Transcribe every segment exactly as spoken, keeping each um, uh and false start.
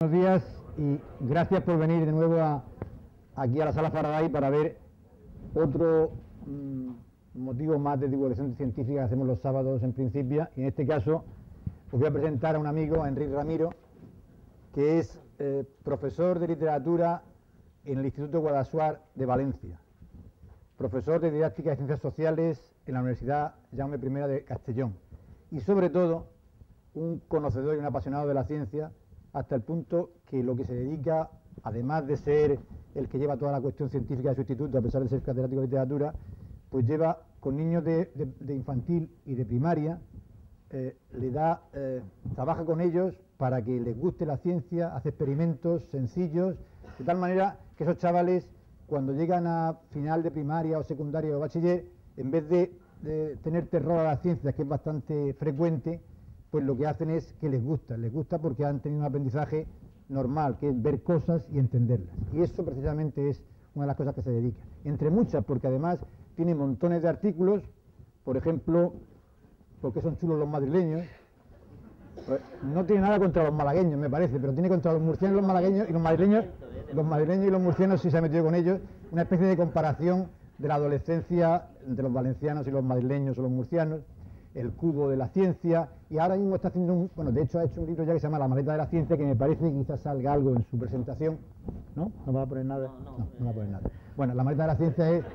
Buenos días y gracias por venir de nuevo a, aquí a la Sala Faraday para ver otro mmm, motivo más de divulgación científica que hacemos los sábados en Principia. Y en este caso os voy a presentar a un amigo, a Enric Ramiro, que es eh, profesor de literatura en el Instituto Guadassuar de Valencia, profesor de didáctica de ciencias sociales en la Universidad Jaume primera de Castellón y sobre todo un conocedor y un apasionado de la ciencia, hasta el punto que lo que se dedica, además de ser el que lleva toda la cuestión científica de su instituto, a pesar de ser catedrático de literatura, pues lleva con niños de, de, de infantil y de primaria, eh, le da, eh, trabaja con ellos para que les guste la ciencia, hace experimentos sencillos, de tal manera que esos chavales, cuando llegan a final de primaria o secundaria o bachiller, en vez de, de tener terror a la ciencia, que es bastante frecuente, pues lo que hacen es que les gusta, les gusta porque han tenido un aprendizaje normal, que es ver cosas y entenderlas. Y eso precisamente es una de las cosas que se dedica. Entre muchas, porque además tiene montones de artículos, por ejemplo, ¿por qué son chulos los madrileños? Pues no tiene nada contra los malagueños, me parece, pero tiene contra los murcianos y los malagueños y los madrileños, los madrileños y los murcianos sí se ha metido con ellos, una especie de comparación de la adolescencia de los valencianos y los madrileños o los murcianos, el cubo de la ciencia, y ahora mismo está haciendo un, bueno, de hecho ha hecho un libro ya que se llama La maleta de la ciencia, que me parece que quizás salga algo en su presentación, ¿no? ¿No va a poner nada? No, no, no va a poner nada. Bueno, la maleta de la ciencia es...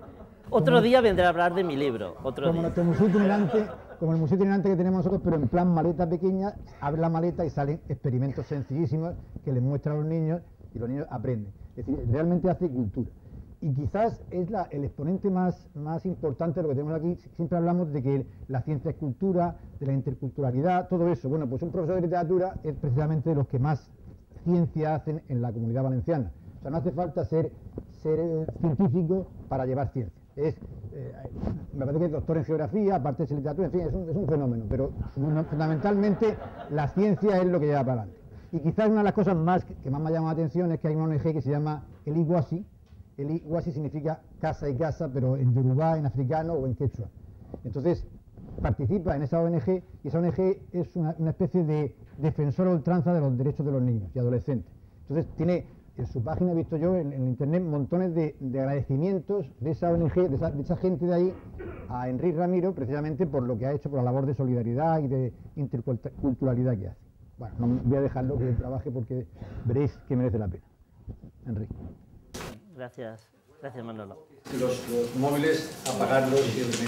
Otro como, día vendré a hablar de mi libro, otro como día. nuestro museo itinerante, como el museo itinerante que tenemos nosotros, pero en plan maleta pequeña, abre la maleta y salen experimentos sencillísimos que les muestran a los niños y los niños aprenden. Es decir, realmente hace cultura. Y quizás es la, el exponente más, más importante de lo que tenemos aquí. Siempre hablamos de que la ciencia es cultura, de la interculturalidad, todo eso. Bueno, pues un profesor de literatura es precisamente de los que más ciencia hacen en la Comunidad Valenciana. O sea, no hace falta ser, ser eh, científico para llevar ciencia. Es, eh, me parece que es doctor en geografía, aparte de ser literatura, en fin, es un, es un fenómeno. Pero fundamentalmente la ciencia es lo que lleva para adelante. Y quizás una de las cosas más que, que más me ha llamado la atención es que hay una O N Ge que se llama el Iguasi. El Iguasi significa casa y casa, pero en yorubá, en africano o en quechua. Entonces, participa en esa O N Ge y esa O N Ge es una, una especie de defensora a ultranza de los derechos de los niños y adolescentes. Entonces, tiene en su página, he visto yo en, en internet, montones de, de agradecimientos de esa O N Ge, de esa, de esa gente de ahí, a Enric Ramiro, precisamente por lo que ha hecho, por la labor de solidaridad y de interculturalidad que hace. Bueno, no voy a dejarlo que trabaje porque veréis que merece la pena. Enric. Gracias, gracias Manolo. Los, los móviles, apagarlos siempre.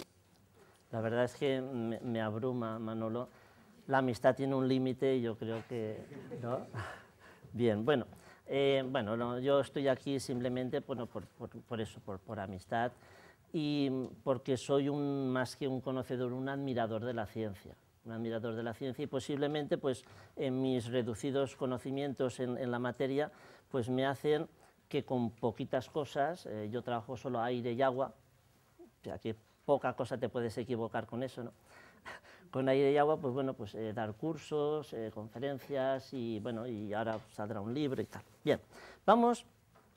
La verdad es que me, me abruma, Manolo. La amistad tiene un límite y yo creo que... ¿no? Bien, bueno, eh, bueno no, yo estoy aquí simplemente bueno, por, por, por eso, por, por amistad y porque soy un, más que un conocedor, un admirador de la ciencia. Un admirador de la ciencia y posiblemente pues, en mis reducidos conocimientos en, en la materia pues me hacen que con poquitas cosas, eh, yo trabajo solo aire y agua, o sea que poca cosa te puedes equivocar con eso, ¿no? Con aire y agua, pues bueno, pues eh, dar cursos, eh, conferencias y bueno, y ahora saldrá un libro y tal. Bien, vamos,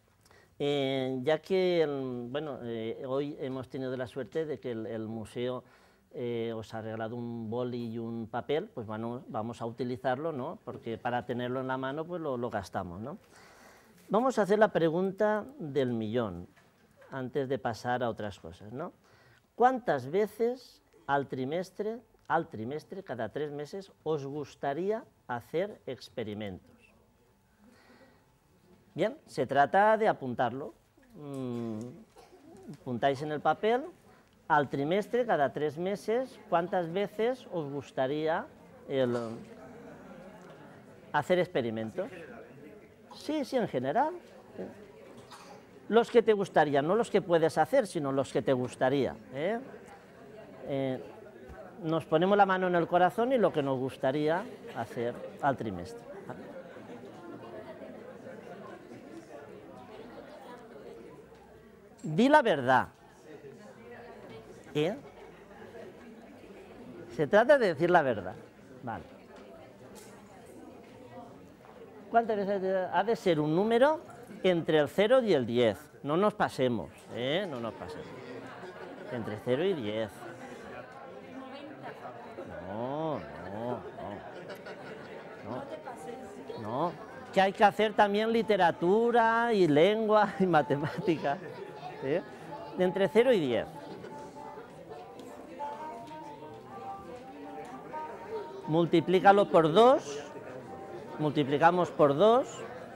eh, ya que, el, bueno, eh, hoy hemos tenido la suerte de que el, el museo eh, os ha regalado un boli y un papel, pues bueno, vamos a utilizarlo, ¿no? Porque para tenerlo en la mano, pues lo, lo gastamos, ¿no? Vamos a hacer la pregunta del millón, antes de pasar a otras cosas, ¿no? ¿Cuántas veces al trimestre, al trimestre, cada tres meses, os gustaría hacer experimentos? Bien, se trata de apuntarlo. Mm, apuntáis en el papel, al trimestre, cada tres meses, ¿cuántas veces os gustaría el, hacer experimentos? Sí, sí, en general. Los que te gustaría, no los que puedes hacer, sino los que te gustaría. ¿eh? Eh, nos ponemos la mano en el corazón y lo que nos gustaría hacer al trimestre. ¿vale? Di la verdad. ¿eh? Se trata de decir la verdad. Vale. ¿Cuántas veces ha de ser un número entre el cero y el diez? No nos pasemos, ¿eh? No nos pasemos. Entre cero y diez. No, no, no. No. No. que hay que hacer también literatura y lengua y matemática. ¿Sí? De entre cero y diez. Multiplícalo por dos, multiplicamos por dos.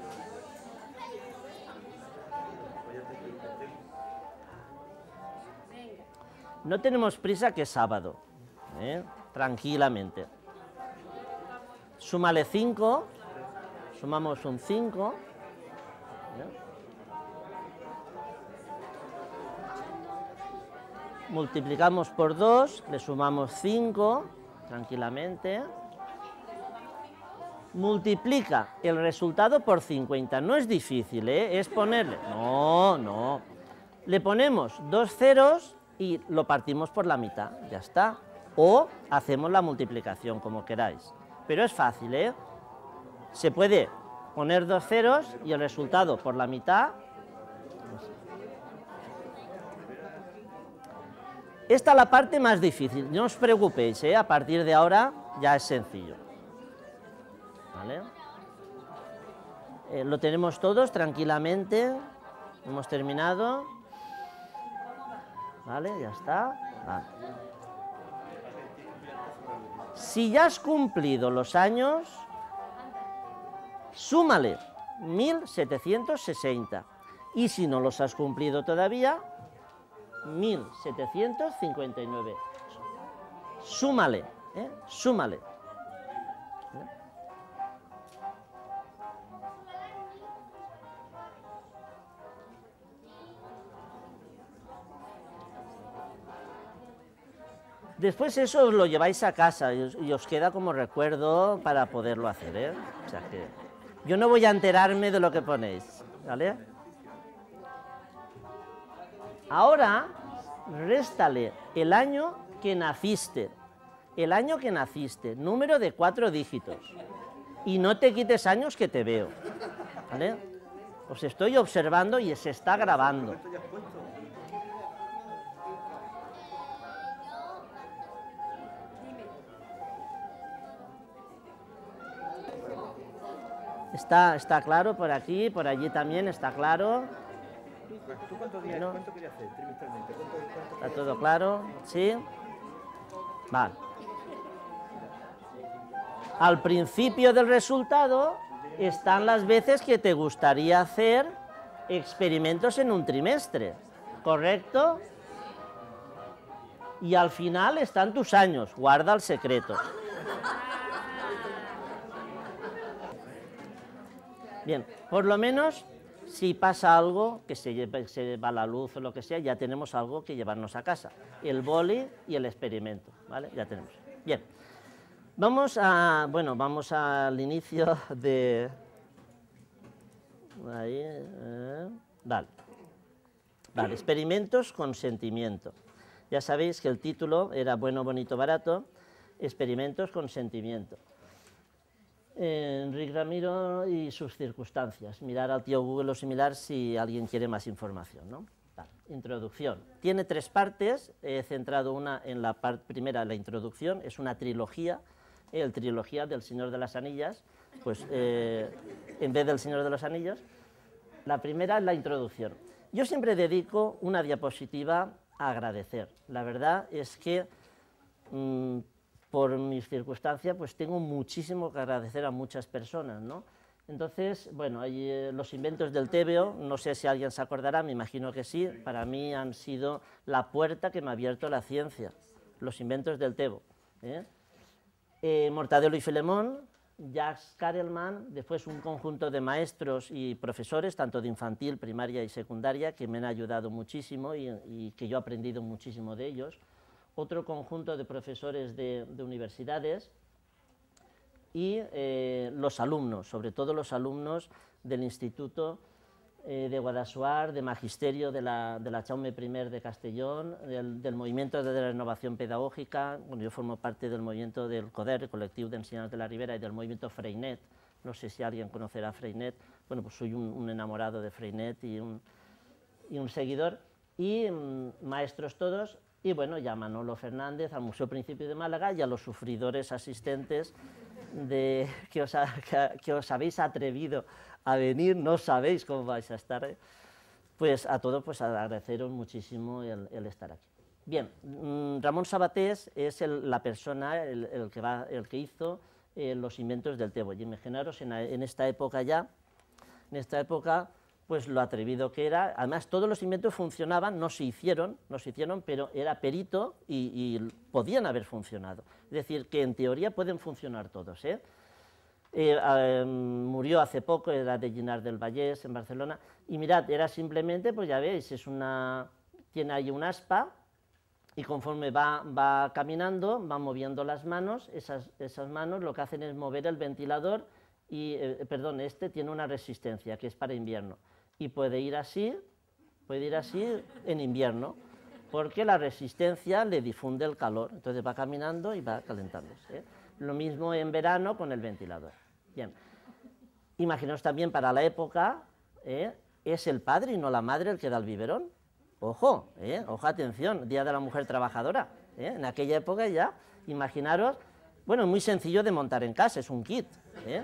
No tenemos prisa, que es sábado, ¿eh? Tranquilamente. Súmale cinco, sumamos un cinco. ¿Eh? Multiplicamos por dos, le sumamos cinco, tranquilamente. Multiplica el resultado por cincuenta. No es difícil, ¿eh? Es ponerle... No, no. Le ponemos dos ceros y lo partimos por la mitad, ya está. O hacemos la multiplicación, como queráis. Pero es fácil, ¿eh? Se puede poner dos ceros y el resultado por la mitad. Esta es la parte más difícil, no os preocupéis, ¿eh? A partir de ahora ya es sencillo. ¿Vale? Eh, lo tenemos todos tranquilamente, hemos terminado. ¿Vale? Ya está. Vale. Si ya has cumplido los años, súmale mil setecientos sesenta. Y si no los has cumplido todavía, mil setecientos cincuenta y nueve. Súmale, ¿eh? Súmale. Después eso os lo lleváis a casa y os, y os queda como recuerdo para poderlo hacer, ¿eh? O sea que yo no voy a enterarme de lo que ponéis, ¿vale? Ahora, réstale el año que naciste, el año que naciste, número de cuatro dígitos, y no te quites años que te veo, ¿vale? Os estoy observando y se está grabando. Está, está claro por aquí, por allí también está claro. ¿Tú cuánto, días, no. ¿Cuánto querías hacer trimestralmente? ¿Cuánto, cuánto ¿Está todo claro? ¿Sí? Vale. Al principio del resultado están las veces que te gustaría hacer experimentos en un trimestre, ¿correcto? Y al final están tus años, guarda el secreto. Bien, por lo menos, si pasa algo, que se, lleve, se va la luz o lo que sea, ya tenemos algo que llevarnos a casa. El boli y el experimento, ¿vale? Ya tenemos. Bien, vamos a, bueno, vamos al inicio de... Ahí, eh, vale. Vale, experimentos con sentimiento. Ya sabéis que el título era Bueno, bonito, barato, experimentos con sentimiento. Enrique Ramiro y sus circunstancias. Mirar al tío Google o similar si alguien quiere más información, ¿no? Vale. Introducción. Tiene tres partes. He centrado una en la parte primera, la introducción. Es una trilogía, eh, el trilogía del Señor de las Anillas. Pues eh, en vez del Señor de los Anillos, la primera es la introducción. Yo siempre dedico una diapositiva a agradecer. La verdad es que mmm, por mis circunstancias, pues tengo muchísimo que agradecer a muchas personas, ¿no? Entonces, bueno, hay eh, los inventos del Tebeo, no sé si alguien se acordará, me imagino que sí, para mí han sido la puerta que me ha abierto la ciencia, los inventos del Tebeo. ¿eh? Eh, Mortadelo y Filemón, Jacques Carelman, después un conjunto de maestros y profesores, tanto de infantil, primaria y secundaria, que me han ayudado muchísimo y, y que yo he aprendido muchísimo de ellos. Otro conjunto de profesores de, de universidades y eh, los alumnos, sobre todo los alumnos del Instituto eh, de Guadassuar, de Magisterio de la, de la Jaume primer de Castellón, del, del Movimiento de Renovación Pedagógica. Bueno, yo formo parte del movimiento del CODER, el Colectivo de Enseñantes de la Ribera, y del movimiento Freinet. No sé si alguien conocerá Freinet. Bueno, pues soy un, un enamorado de Freinet y un, y un seguidor. Y mmm, maestros todos. Y bueno, ya Manolo Fernández, al Museo Principio de Málaga y a los sufridores asistentes de que, os ha, que, que os habéis atrevido a venir, no sabéis cómo vais a estar, ¿eh? Pues a todos pues agradeceros muchísimo el, el estar aquí. Bien, Ramón Sabatés es el, la persona, el, el, que va, el que hizo eh, los inventos del té bollín. Imaginaros en, en esta época ya, en esta época, pues lo atrevido que era. Además, todos los inventos funcionaban, no se hicieron, no se hicieron, pero era perito y, y podían haber funcionado. Es decir, que en teoría pueden funcionar todos, ¿eh? Eh, eh, murió hace poco, era de Llinars del Vallès, en Barcelona, y mirad, era simplemente, pues ya veis, es una, tiene ahí un aspa, y conforme va, va caminando, va moviendo las manos, esas, esas manos lo que hacen es mover el ventilador, y, eh, perdón, este tiene una resistencia, que es para invierno, y puede ir así, puede ir así en invierno, porque la resistencia le difunde el calor, entonces va caminando y va calentándose, ¿eh? Lo mismo en verano con el ventilador. Bien, imaginaos también para la época, ¿eh? Es el padre y no la madre el que da el biberón. Ojo, ¿eh? Ojo, atención, Día de la Mujer Trabajadora, ¿eh? En aquella época ya, imaginaros, bueno, es muy sencillo de montar en casa, es un kit, ¿eh?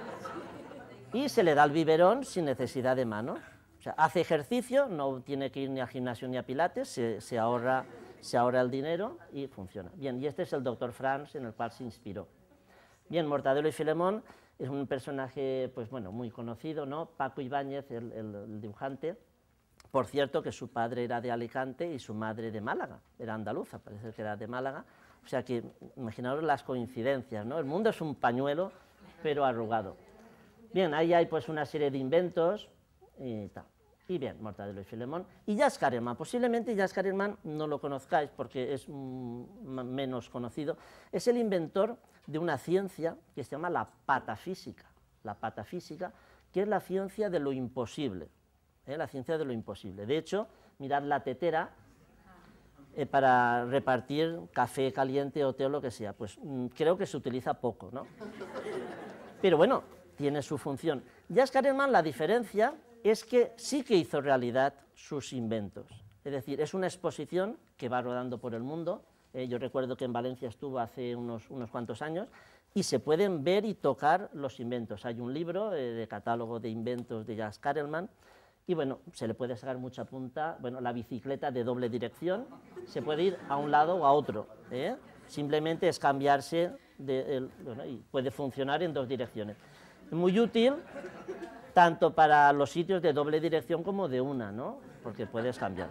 Y se le da el biberón sin necesidad de manos. O sea, hace ejercicio, no tiene que ir ni al gimnasio ni a pilates, se, se, ahorra, se ahorra el dinero y funciona. Bien, y este es el doctor Franz en el cual se inspiró. Bien, Mortadelo y Filemón es un personaje, pues bueno, muy conocido, ¿no? Paco Ibáñez, el, el, el dibujante. Por cierto, que su padre era de Alicante y su madre de Málaga, era andaluza, parece que era de Málaga. O sea que, imaginaos las coincidencias, ¿no? El mundo es un pañuelo, pero arrugado. Bien, ahí hay pues una serie de inventos y tal. Y bien, Mortadelo y Filemón. Y Jacques Carilman, posiblemente Jacques Carilman no lo conozcáis porque es mm, menos conocido. Es el inventor de una ciencia que se llama la patafísica. La patafísica, que es la ciencia de lo imposible. ¿eh? La ciencia de lo imposible. De hecho, mirad la tetera eh, para repartir café caliente o té o lo que sea. Pues mm, creo que se utiliza poco, ¿no? Pero bueno, tiene su función. Jacques Carilman, la diferencia es que sí que hizo realidad sus inventos. Es decir, es una exposición que va rodando por el mundo. Eh, yo recuerdo que en Valencia estuvo hace unos, unos cuantos años y se pueden ver y tocar los inventos. Hay un libro eh, de catálogo de inventos de Jacques Carilman y bueno, se le puede sacar mucha punta. Bueno, la bicicleta de doble dirección se puede ir a un lado o a otro, ¿eh? Simplemente es cambiarse de, el, bueno, y puede funcionar en dos direcciones. Muy útil tanto para los sitios de doble dirección como de una, ¿no? Porque puedes cambiar.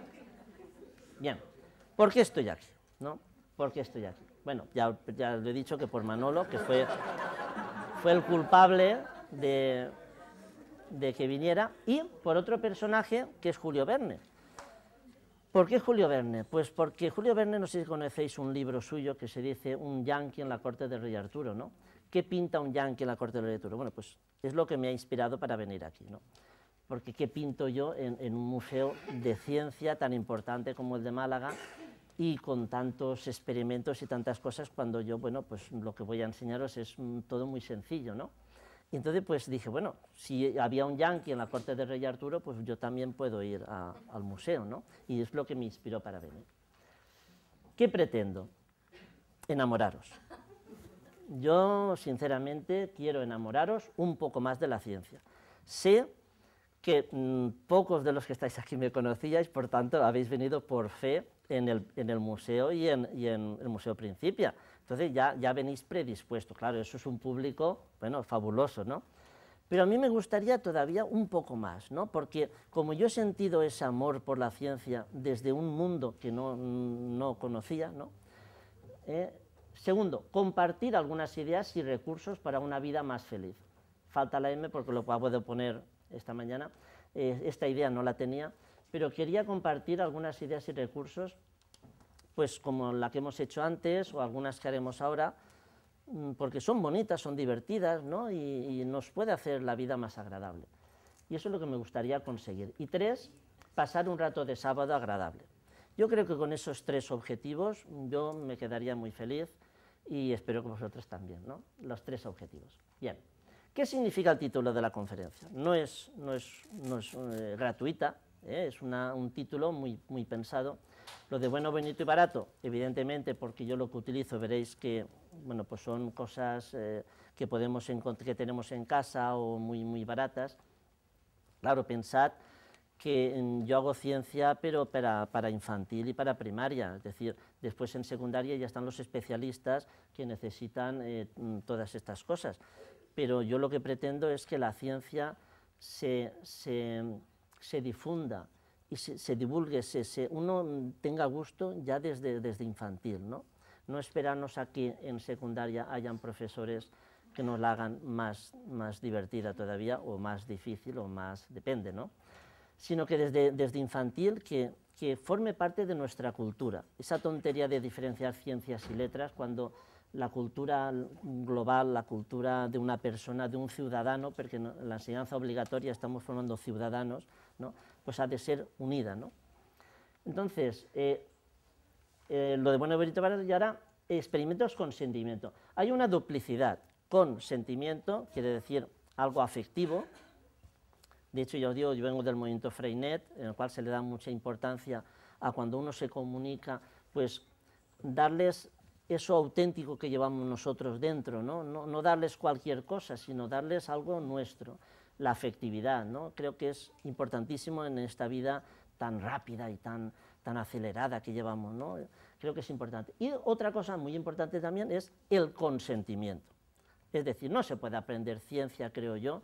Bien, ¿por qué estoy aquí? ¿No? ¿Por qué estoy aquí? Bueno, ya, ya lo he dicho que por Manolo, que fue, fue el culpable de, de que viniera, y por otro personaje que es Julio Verne. ¿Por qué Julio Verne? Pues porque Julio Verne, no sé si conocéis un libro suyo que se dice Un yanqui en la corte del rey Arturo, ¿no? ¿Qué pinta un yanqui en la corte del rey Arturo? Bueno, pues es lo que me ha inspirado para venir aquí, ¿no? Porque ¿qué pinto yo en, en un museo de ciencia tan importante como el de Málaga y con tantos experimentos y tantas cosas cuando yo, bueno, pues lo que voy a enseñaros es mm, todo muy sencillo, ¿no? Y entonces pues dije, bueno, si había un yanqui en la corte del rey Arturo, pues yo también puedo ir a, al museo, ¿no? Y es lo que me inspiró para venir. ¿Qué pretendo? Enamoraros. Yo, sinceramente, quiero enamoraros un poco más de la ciencia. Sé que mmm, pocos de los que estáis aquí me conocíais, por tanto, habéis venido por fe en el, en el museo y en, y en el Museo Principia. Entonces ya, ya venís predispuestos. Claro, eso es un público, bueno, fabuloso, ¿no? Pero a mí me gustaría todavía un poco más, ¿no? Porque como yo he sentido ese amor por la ciencia desde un mundo que no, no conocía, ¿no? Eh, Segundo, compartir algunas ideas y recursos para una vida más feliz. Falta la M porque lo puedo poner esta mañana, eh, esta idea no la tenía, pero quería compartir algunas ideas y recursos, pues como la que hemos hecho antes o algunas que haremos ahora, porque son bonitas, son divertidas, ¿no? y, y nos puede hacer la vida más agradable. Y eso es lo que me gustaría conseguir. Y tres, pasar un rato de sábado agradable. Yo creo que con esos tres objetivos yo me quedaría muy feliz y espero que vosotros también, ¿no? Los tres objetivos. Bien, ¿qué significa el título de la conferencia? No es, no es, no es eh, gratuita, ¿eh? Es una, un título muy, muy pensado Lo de bueno, bonito y barato, evidentemente, porque yo lo que utilizo, veréis que, bueno, pues son cosas eh, que, podemos que tenemos en casa o muy, muy baratas. Claro, pensad que yo hago ciencia, pero para, para infantil y para primaria, es decir, después en secundaria ya están los especialistas que necesitan eh, todas estas cosas. Pero yo lo que pretendo es que la ciencia se, se, se difunda y se, se divulgue, se, se, uno tenga gusto ya desde, desde infantil, ¿no? No esperarnos a que en secundaria hayan profesores que nos la hagan más, más divertida todavía, o más difícil, o más, depende, ¿no? Sino que desde, desde infantil que, que forme parte de nuestra cultura. Esa tontería de diferenciar ciencias y letras, cuando la cultura global, la cultura de una persona, de un ciudadano, porque en la enseñanza obligatoria estamos formando ciudadanos, ¿no? Pues ha de ser unida, ¿no? Entonces, eh, eh, lo de bueno, bonito, barato, y ahora experimentos con sentimiento. Hay una duplicidad. Con sentimiento quiere decir algo afectivo. De hecho, yo os digo, yo vengo del movimiento Freinet, en el cual se le da mucha importancia a cuando uno se comunica, pues darles eso auténtico que llevamos nosotros dentro, ¿no? No, no darles cualquier cosa, sino darles algo nuestro, la afectividad, ¿no? Creo que es importantísimo en esta vida tan rápida y tan, tan acelerada que llevamos, ¿no? Creo que es importante. Y otra cosa muy importante también es el consentimiento. Es decir, no se puede aprender ciencia, creo yo,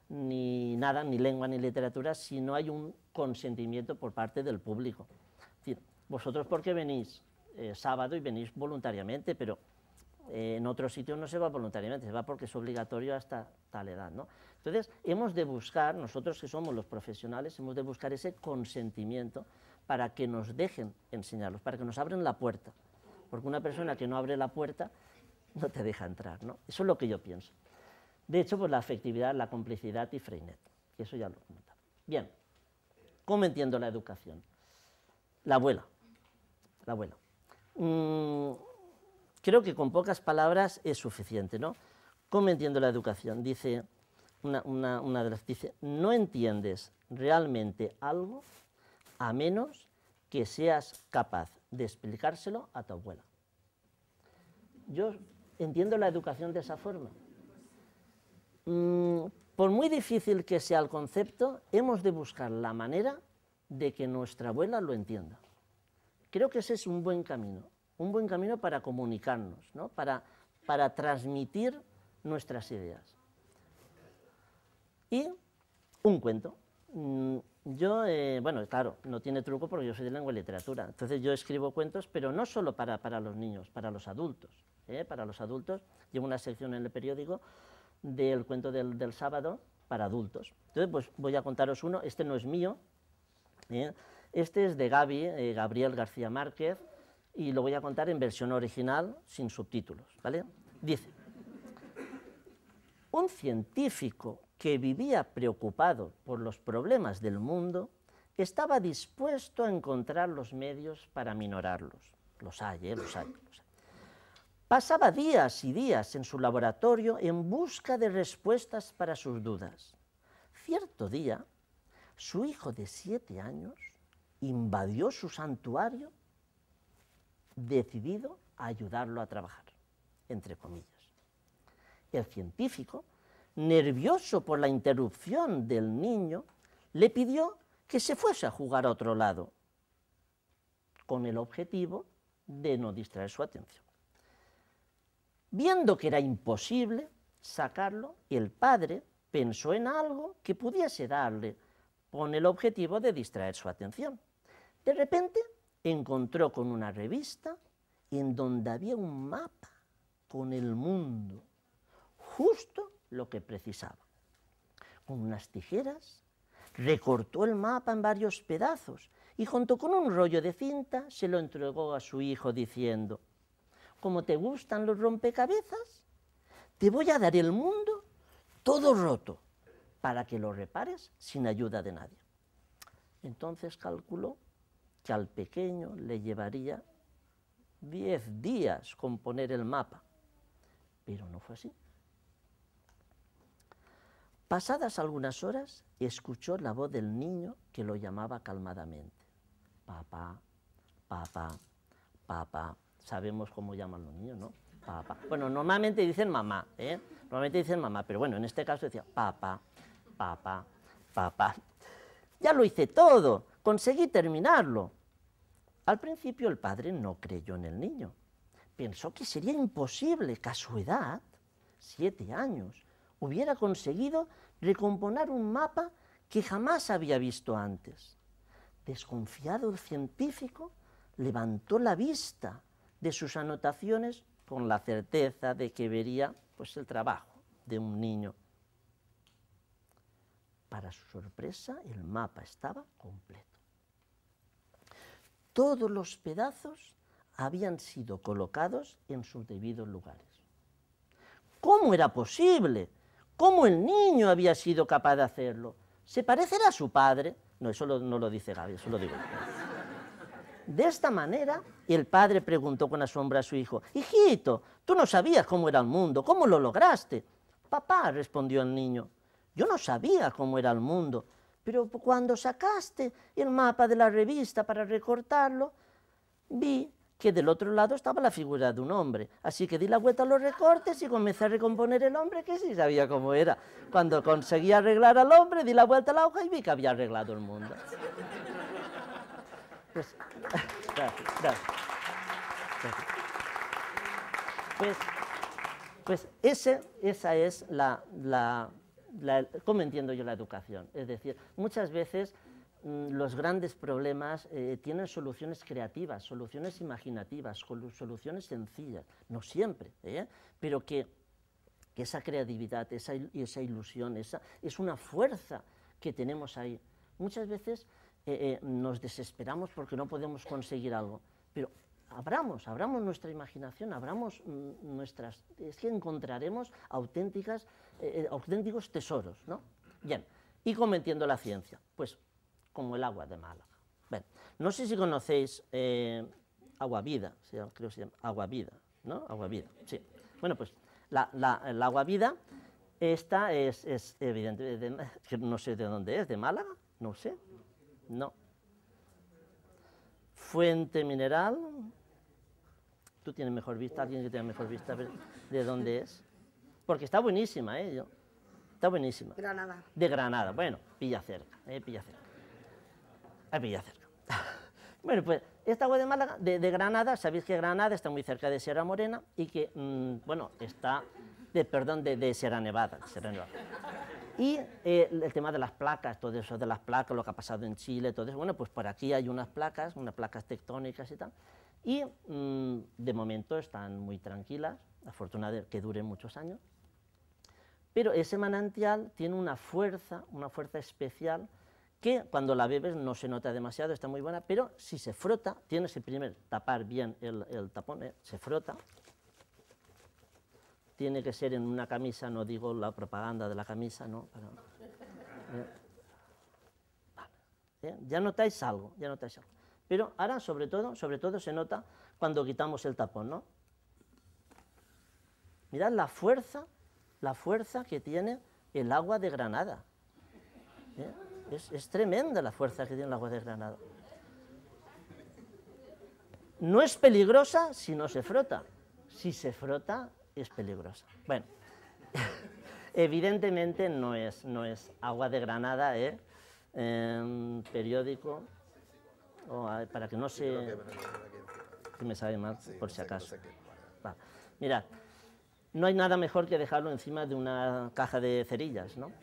ni nada, ni lengua, ni literatura, si no hay un consentimiento por parte del público. Es decir, vosotros porque venís eh, sábado y venís voluntariamente, pero eh, en otros sitios no se va voluntariamente, se va porque es obligatorio hasta tal edad, ¿no? Entonces, hemos de buscar, nosotros que somos los profesionales, hemos de buscar ese consentimiento para que nos dejen enseñarlos, para que nos abren la puerta, porque una persona que no abre la puerta no te deja entrar, ¿no? Eso es lo que yo pienso. De hecho, pues la afectividad, la complicidad y Freinet, y eso ya lo he comentado. Bien, ¿cómo entiendo la educación? La abuela, la abuela. Mm, creo que con pocas palabras es suficiente, ¿no? ¿Cómo entiendo la educación? Dice, una, una, una de las, dice, no entiendes realmente algo a menos que seas capaz de explicárselo a tu abuela. Yo entiendo la educación de esa forma. Mm, por muy difícil que sea el concepto, hemos de buscar la manera de que nuestra abuela lo entienda. Creo que ese es un buen camino, un buen camino para comunicarnos, ¿no? para, para transmitir nuestras ideas. Y un cuento. Mm, yo, eh, bueno, claro, no tiene truco porque yo soy de lengua y literatura, entonces yo escribo cuentos, pero no solo para, para los niños, para los adultos. ¿eh? Para los adultos, llevo una sección en el periódico del cuento del, del sábado para adultos. Entonces, pues voy a contaros uno, este no es mío, ¿eh? Este es de Gaby, eh, Gabriel García Márquez, y lo voy a contar en versión original, sin subtítulos, ¿vale? Dice, un científico que vivía preocupado por los problemas del mundo estaba dispuesto a encontrar los medios para minorarlos. Los hay, ¿eh? Los hay, los hay. Pasaba días y días en su laboratorio en busca de respuestas para sus dudas. Cierto día, su hijo de siete años invadió su santuario decidido a ayudarlo a trabajar, entre comillas. El científico, nervioso por la interrupción del niño, le pidió que se fuese a jugar a otro lado, con el objetivo de no distraer su atención. Viendo que era imposible sacarlo, el padre pensó en algo que pudiese darle con el objetivo de distraer su atención. De repente encontró con una revista en donde había un mapa con el mundo, justo lo que precisaba. Con unas tijeras recortó el mapa en varios pedazos y junto con un rollo de cinta se lo entregó a su hijo diciendo, como te gustan los rompecabezas, te voy a dar el mundo todo roto para que lo repares sin ayuda de nadie. Entonces calculó que al pequeño le llevaría diez días componer el mapa, pero no fue así. Pasadas algunas horas, escuchó la voz del niño que lo llamaba calmadamente. Papá, papá, papá. Sabemos cómo llaman los niños, ¿no? Papá. Bueno, normalmente dicen mamá, ¿eh? Normalmente dicen mamá, pero bueno, en este caso decía papá, papá, papá. Ya lo hice todo, conseguí terminarlo. Al principio el padre no creyó en el niño. Pensó que sería imposible que a su edad, siete años, hubiera conseguido recomponer un mapa que jamás había visto antes. Desconfiado el científico, levantó la vista de sus anotaciones con la certeza de que vería pues, el trabajo de un niño. Para su sorpresa, el mapa estaba completo. Todos los pedazos habían sido colocados en sus debidos lugares. ¿Cómo era posible? ¿Cómo el niño había sido capaz de hacerlo? ¿Se parecerá a su padre? No, eso lo, no lo dice Gaby, eso lo digo yo. De esta manera, el padre preguntó con asombro a su hijo, «Hijito, tú no sabías cómo era el mundo, ¿cómo lo lograste?» «Papá», respondió el niño, «yo no sabía cómo era el mundo, pero cuando sacaste el mapa de la revista para recortarlo, vi que del otro lado estaba la figura de un hombre. Así que di la vuelta a los recortes y comencé a recomponer el hombre, que sí sabía cómo era. Cuando conseguí arreglar al hombre, di la vuelta a la hoja y vi que había arreglado el mundo». Pues, gracias, gracias, gracias. Pues, pues ese, esa es la, la, la, cómo entiendo yo la educación. Es decir, muchas veces los grandes problemas eh, tienen soluciones creativas, soluciones imaginativas, soluciones sencillas, no siempre, ¿eh? pero que, que esa creatividad, esa, esa ilusión, esa, es una fuerza que tenemos ahí. Muchas veces eh, eh, nos desesperamos porque no podemos conseguir algo, pero abramos, abramos nuestra imaginación, abramos mm, nuestras, es que encontraremos auténticas, eh, auténticos tesoros, ¿no? Bien, ¿y cómo entiendo la ciencia? Pues como el agua de Málaga. Bueno, no sé si conocéis eh, Agua Vida, creo que se llama Agua Vida, ¿no? Agua Vida, sí. Bueno, pues la, la, el Agua Vida, esta es, es evidente, de, que no sé de dónde es, ¿de Málaga? No sé, no. Fuente mineral, tú tienes mejor vista, alguien que tenga mejor vista, ¿de dónde es? Porque está buenísima, ¿eh? Yo, está buenísima. Granada. De Granada, bueno, pilla cerca, ¿eh? Pilla cerca. A pilla cerca. Bueno, pues esta agua de Málaga, de, de Granada, sabéis que Granada está muy cerca de Sierra Morena y que, mmm, bueno, está, de, perdón, de, de Sierra Nevada, de Sierra Nevada. Y eh, el tema de las placas, todo eso de las placas, lo que ha pasado en Chile, todo eso, bueno, pues por aquí hay unas placas, unas placas tectónicas y tal, y mmm, de momento están muy tranquilas, afortunadamente que duren muchos años, pero ese manantial tiene una fuerza, una fuerza especial, que cuando la bebes no se nota demasiado, está muy buena, pero si se frota, tienes que primero tapar bien el, el tapón, ¿eh? Se frota, tiene que ser en una camisa, no digo la propaganda de la camisa, no, pero, ¿eh? Vale, ¿eh? Ya notáis algo, ya notáis algo, pero ahora sobre todo, sobre todo se nota cuando quitamos el tapón, ¿no? Mirad la fuerza, la fuerza que tiene el agua de Granada, ¿eh? Es, es tremenda la fuerza que tiene el agua de Granada. No es peligrosa si no se frota. Si se frota, es peligrosa. Bueno, evidentemente no es, no es agua de Granada, ¿eh? Eh, periódico, oh, para que no se... que me sabe mal, por si acaso. Vale. Mirad, no hay nada mejor que dejarlo encima de una caja de cerillas, ¿no?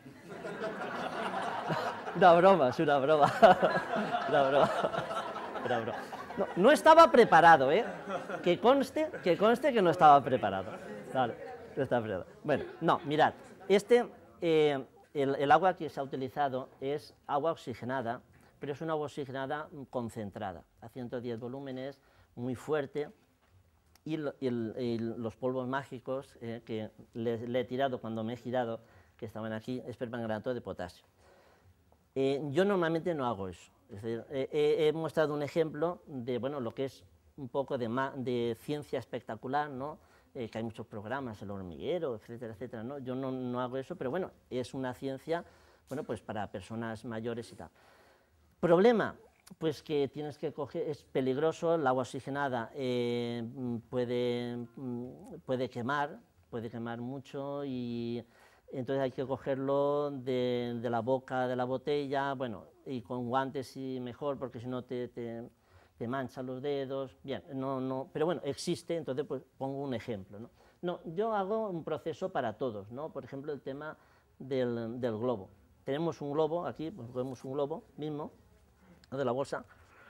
Una broma, es una broma. Una broma. Una broma. No, no estaba preparado, ¿eh? Que conste, que conste que no estaba preparado. Vale, no estaba preparado. Bueno, no, mirad, este, eh, el, el agua que se ha utilizado es agua oxigenada, pero es una agua oxigenada concentrada, a ciento diez volúmenes, muy fuerte, y, el, el, el, los polvos mágicos eh, que le, le he tirado cuando me he girado, que estaban aquí, es permanganato de potasio. Eh, yo normalmente no hago eso, es decir, eh, eh, he mostrado un ejemplo de bueno, lo que es un poco de, de ciencia espectacular, ¿no? eh, que hay muchos programas, el hormiguero, etcétera, etcétera, ¿no? Yo no, no hago eso, pero bueno, es una ciencia bueno, pues para personas mayores y tal. Problema, pues que tienes que coger, es peligroso, el agua oxigenada eh, puede, puede quemar, puede quemar mucho y entonces hay que cogerlo de, de la boca de la botella, bueno, y con guantes y mejor, porque si no te, te, te manchan los dedos, bien, no, no, pero bueno, existe, entonces pues pongo un ejemplo, ¿no? No, yo hago un proceso para todos, ¿no? Por ejemplo, el tema del, del globo. Tenemos un globo aquí, pues vemos un globo mismo, de la bolsa.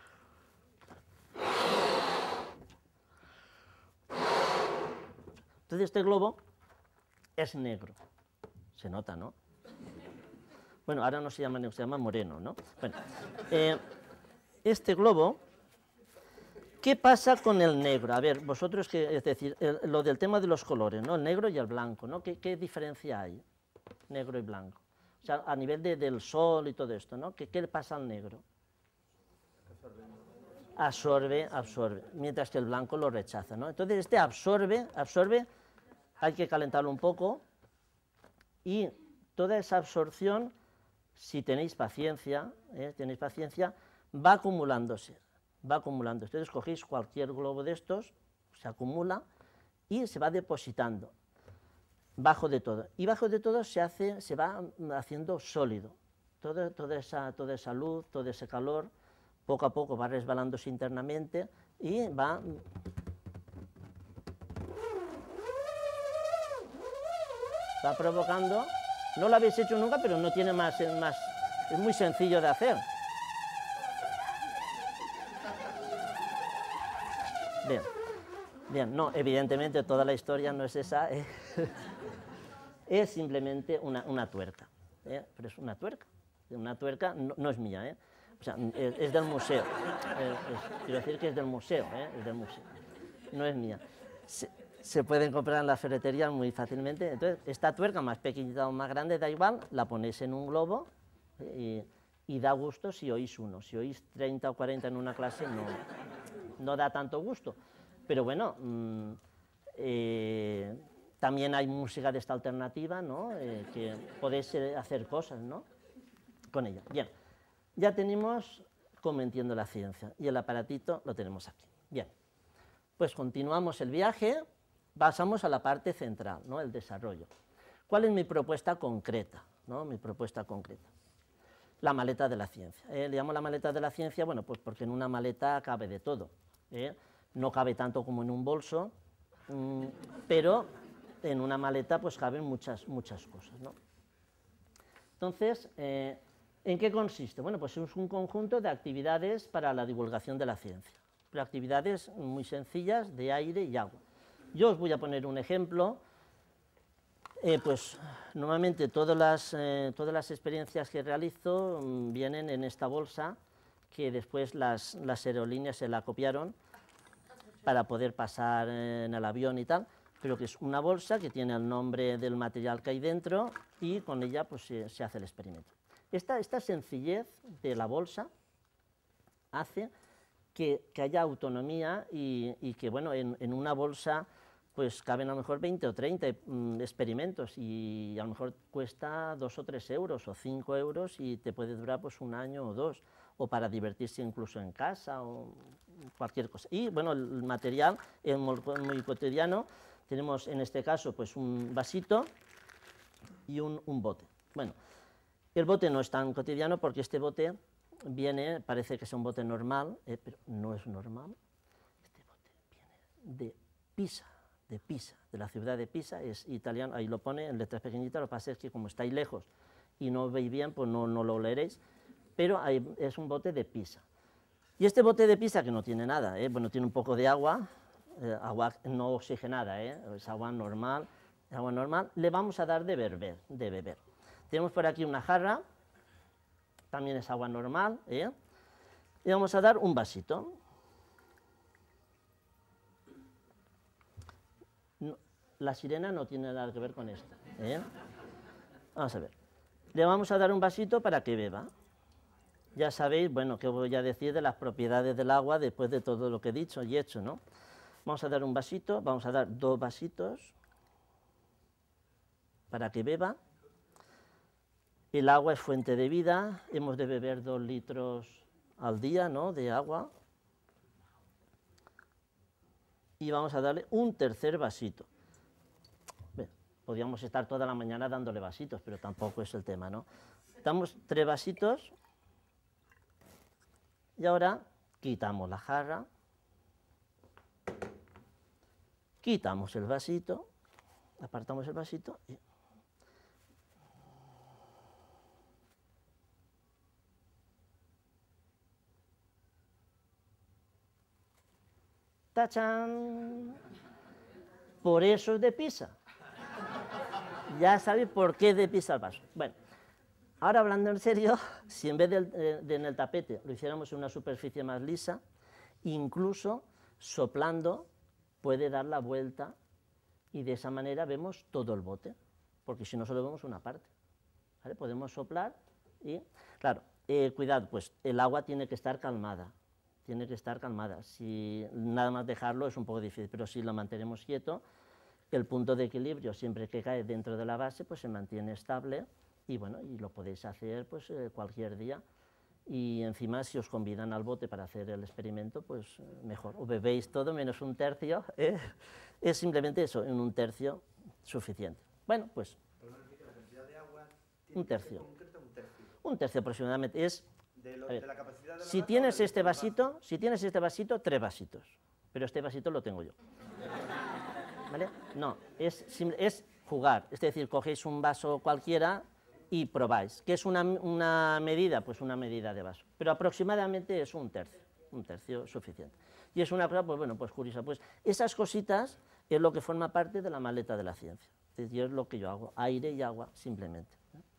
Entonces este globo es negro, se nota, ¿no? Bueno, ahora no se llama negro, se llama moreno, ¿no? Bueno, eh, este globo, ¿qué pasa con el negro? A ver, vosotros, que, es decir, el, lo del tema de los colores, ¿no? El negro y el blanco, ¿no? ¿Qué, qué diferencia hay? Negro y blanco. O sea, a nivel de, del sol y todo esto, ¿no? ¿Qué, qué le pasa al negro? Absorbe, absorbe, mientras que el blanco lo rechaza, ¿no? Entonces este absorbe, absorbe, hay que calentarlo un poco y toda esa absorción, si tenéis paciencia, ¿eh? tenéis paciencia, va acumulándose, va acumulándose. Entonces cogéis cualquier globo de estos, se acumula y se va depositando bajo de todo. Y bajo de todo se hace, se va haciendo sólido. Toda, toda, esa, toda esa luz, todo ese calor, poco a poco va resbalándose internamente y va... va provocando, no lo habéis hecho nunca, pero no tiene más, más, es muy sencillo de hacer. Bien, bien, no, evidentemente toda la historia no es esa, eh, es simplemente una, una tuerca, ¿eh? Pero es una tuerca, una tuerca no, no es mía, ¿eh? O sea, es, es del museo, eh, es, quiero decir que es del museo, ¿eh? Es del museo, no es mía. Se, se pueden comprar en la ferretería muy fácilmente, entonces esta tuerca más pequeñita o más grande, da igual, la ponéis en un globo y, y da gusto si oís uno, si oís treinta o cuarenta en una clase no, no da tanto gusto, pero bueno, mmm, eh, también hay música de esta alternativa, ¿no? Eh, que podéis eh, hacer cosas, ¿no? Con ella. Bien. Ya tenemos cómo entiendo la ciencia y el aparatito lo tenemos aquí. Bien, pues continuamos el viaje, pasamos a la parte central, ¿no? El desarrollo. ¿Cuál es mi propuesta concreta? ¿No? Mi propuesta concreta. La maleta de la ciencia. ¿eh? Le llamo la maleta de la ciencia, bueno, pues porque en una maleta cabe de todo. ¿eh? No cabe tanto como en un bolso, mmm, pero en una maleta pues caben muchas, muchas cosas, ¿no? Entonces, eh, ¿en qué consiste? Bueno, pues es un conjunto de actividades para la divulgación de la ciencia, pero actividades muy sencillas de aire y agua. Yo os voy a poner un ejemplo, eh, pues normalmente todas las, eh, todas las experiencias que realizo mmm, vienen en esta bolsa, que después las, las aerolíneas se la copiaron para poder pasar en el avión y tal, pero que es una bolsa que tiene el nombre del material que hay dentro y con ella pues se, se hace el experimento. Esta, esta sencillez de la bolsa hace que, que haya autonomía y, y que, bueno, en, en una bolsa pues caben a lo mejor veinte o treinta mm, experimentos y a lo mejor cuesta dos o tres euros o cinco euros y te puede durar pues un año o dos, o para divertirse incluso en casa o cualquier cosa. Y bueno, el material es muy, muy cotidiano, tenemos en este caso pues un vasito y un, un bote. Bueno, el bote no es tan cotidiano porque este bote viene, parece que es un bote normal, eh, pero no es normal. Este bote viene de Pisa, de Pisa, de la ciudad de Pisa, es italiano, ahí lo pone en letras pequeñitas, lo que pasa es que como estáis lejos y no veis bien, pues no, no lo leeréis, pero hay, es un bote de Pisa. Y este bote de Pisa, que no tiene nada, ¿eh? Bueno, tiene un poco de agua, eh, agua no oxigenada, ¿eh? Es agua normal, agua normal, le vamos a dar de beber, de beber. Tenemos por aquí una jarra, también es agua normal, ¿eh? Y vamos a dar un vasito. No, la sirena no tiene nada que ver con esto, ¿eh? Vamos a ver. Le vamos a dar un vasito para que beba. Ya sabéis, bueno, qué voy a decir de las propiedades del agua después de todo lo que he dicho y hecho, ¿no? Vamos a dar un vasito, vamos a dar dos vasitos para que beba. El agua es fuente de vida, hemos de beber dos litros al día, ¿no?, de agua. Y vamos a darle un tercer vasito. Bien, podríamos estar toda la mañana dándole vasitos, pero tampoco es el tema, ¿no? Damos tres vasitos y ahora quitamos la jarra, quitamos el vasito, apartamos el vasito y... ¡Tachán! Por eso es de Pisa. Ya sabéis por qué es de Pisa el vaso. Bueno, ahora hablando en serio, si en vez de, de, de en el tapete lo hiciéramos en una superficie más lisa, incluso soplando puede dar la vuelta y de esa manera vemos todo el bote, porque si no solo vemos una parte. ¿Vale? Podemos soplar y, claro, eh, cuidado, pues el agua tiene que estar calmada. Tiene que estar calmada, si nada más dejarlo es un poco difícil, pero si lo mantenemos quieto, el punto de equilibrio siempre que cae dentro de la base pues se mantiene estable y bueno, y lo podéis hacer pues eh, cualquier día y encima si os convidan al bote para hacer el experimento pues mejor, o bebéis todo menos un tercio, ¿eh? Es simplemente eso, en un tercio suficiente. Bueno, pues un tercio, un tercio aproximadamente es... De lo, de la capacidad de la Si lata tienes o este del vasito, si tienes este vasito, tres vasitos, pero este vasito lo tengo yo. ¿Vale? No, es, es jugar, es decir, cogéis un vaso cualquiera y probáis. ¿Qué es una, una medida? Pues una medida de vaso, pero aproximadamente es un tercio, un tercio suficiente. Y es una cosa, pues bueno, pues curiosa, pues esas cositas es lo que forma parte de la maleta de la ciencia, es decir, es lo que yo hago, aire y agua simplemente.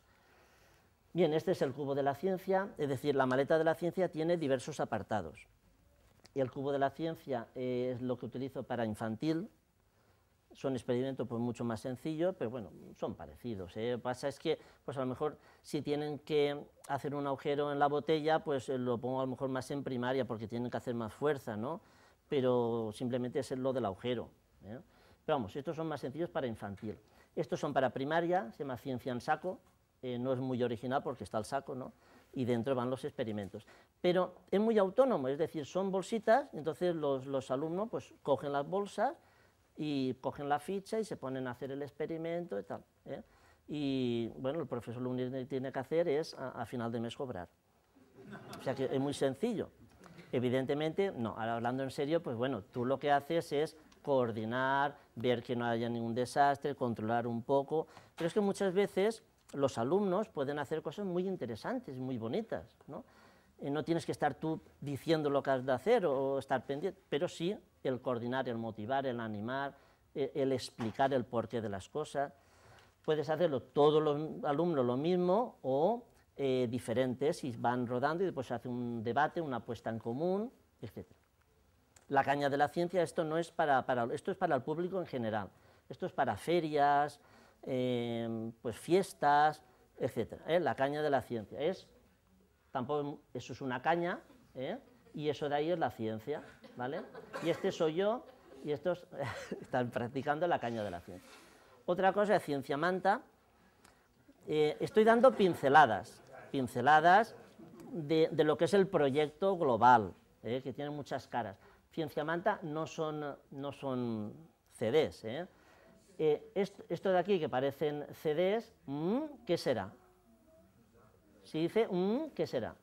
Bien, este es el cubo de la ciencia, es decir, la maleta de la ciencia tiene diversos apartados. Y el cubo de la ciencia es lo que utilizo para infantil, son experimentos pues, mucho más sencillos, pero bueno, son parecidos. ¿eh? Lo que pasa es que, pues a lo mejor, si tienen que hacer un agujero en la botella, pues lo pongo a lo mejor más en primaria, porque tienen que hacer más fuerza, ¿no? Pero simplemente es lo del agujero. ¿eh? Pero vamos, estos son más sencillos para infantil. Estos son para primaria, se llama ciencia en saco. Eh, no es muy original porque está el saco, ¿no? Y dentro van los experimentos. Pero es muy autónomo, es decir, son bolsitas, entonces los, los alumnos pues, cogen las bolsas y cogen la ficha y se ponen a hacer el experimento y tal. ¿eh? Y bueno, el profesor lo único que tiene que hacer es a, a final de mes cobrar. O sea que es muy sencillo. Evidentemente, no, ahora hablando en serio, pues bueno, tú lo que haces es coordinar, ver que no haya ningún desastre, controlar un poco, pero es que muchas veces los alumnos pueden hacer cosas muy interesantes, muy bonitas, ¿no? Eh, no tienes que estar tú diciendo lo que has de hacer o estar pendiente, pero sí el coordinar, el motivar, el animar, el, el explicar el porqué de las cosas. Puedes hacerlo todos los alumnos lo mismo o eh, diferentes, y van rodando y después se hace un debate, una puesta en común, etcétera. La caña de la ciencia, esto no es para, para, esto es para el público en general, esto es para ferias, Eh, pues fiestas, etcétera. ¿eh? La caña de la ciencia es, tampoco, eso es una caña, ¿eh? y eso de ahí es la ciencia, ¿vale? Y este soy yo, y estos están practicando la caña de la ciencia. Otra cosa es ciencia manta, eh, estoy dando pinceladas, pinceladas de, de lo que es el proyecto global, ¿eh? que tiene muchas caras. Ciencia manta no son, no son C Ds, ¿eh? Eh, esto, esto de aquí que parecen C Ds, mmm, ¿qué será? Si dice, mmm, ¿qué será?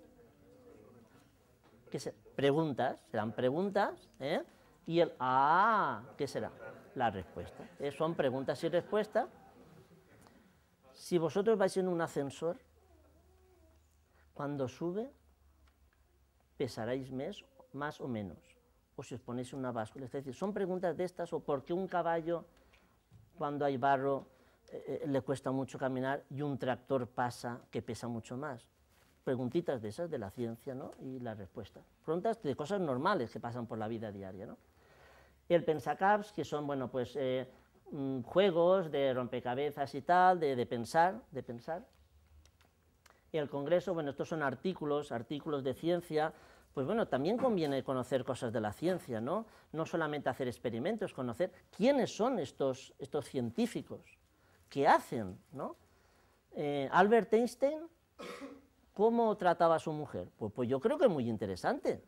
¿Qué se? Preguntas, serán preguntas, ¿eh? Y el, ah, ¿qué será? La respuesta. Eh, son preguntas y respuestas. Si vosotros vais en un ascensor, cuando sube, pesaréis mes, más o menos, o si os ponéis una báscula. Es decir, son preguntas de estas, o por qué un caballo, cuando hay barro, eh, le cuesta mucho caminar y un tractor pasa que pesa mucho más. Preguntitas de esas de la ciencia, ¿no? Y la respuesta. Preguntas de cosas normales que pasan por la vida diaria, ¿no? El pensacaps, que son, bueno, pues eh, mmm, juegos de rompecabezas y tal, de, de pensar, de pensar. Y el congreso, bueno, estos son artículos, artículos de ciencia. Pues bueno, también conviene conocer cosas de la ciencia, ¿no? No solamente hacer experimentos, conocer quiénes son estos, estos científicos, qué hacen, ¿no? Eh, Albert Einstein, ¿Cómo trataba a su mujer? Pues, pues yo creo que es muy interesante.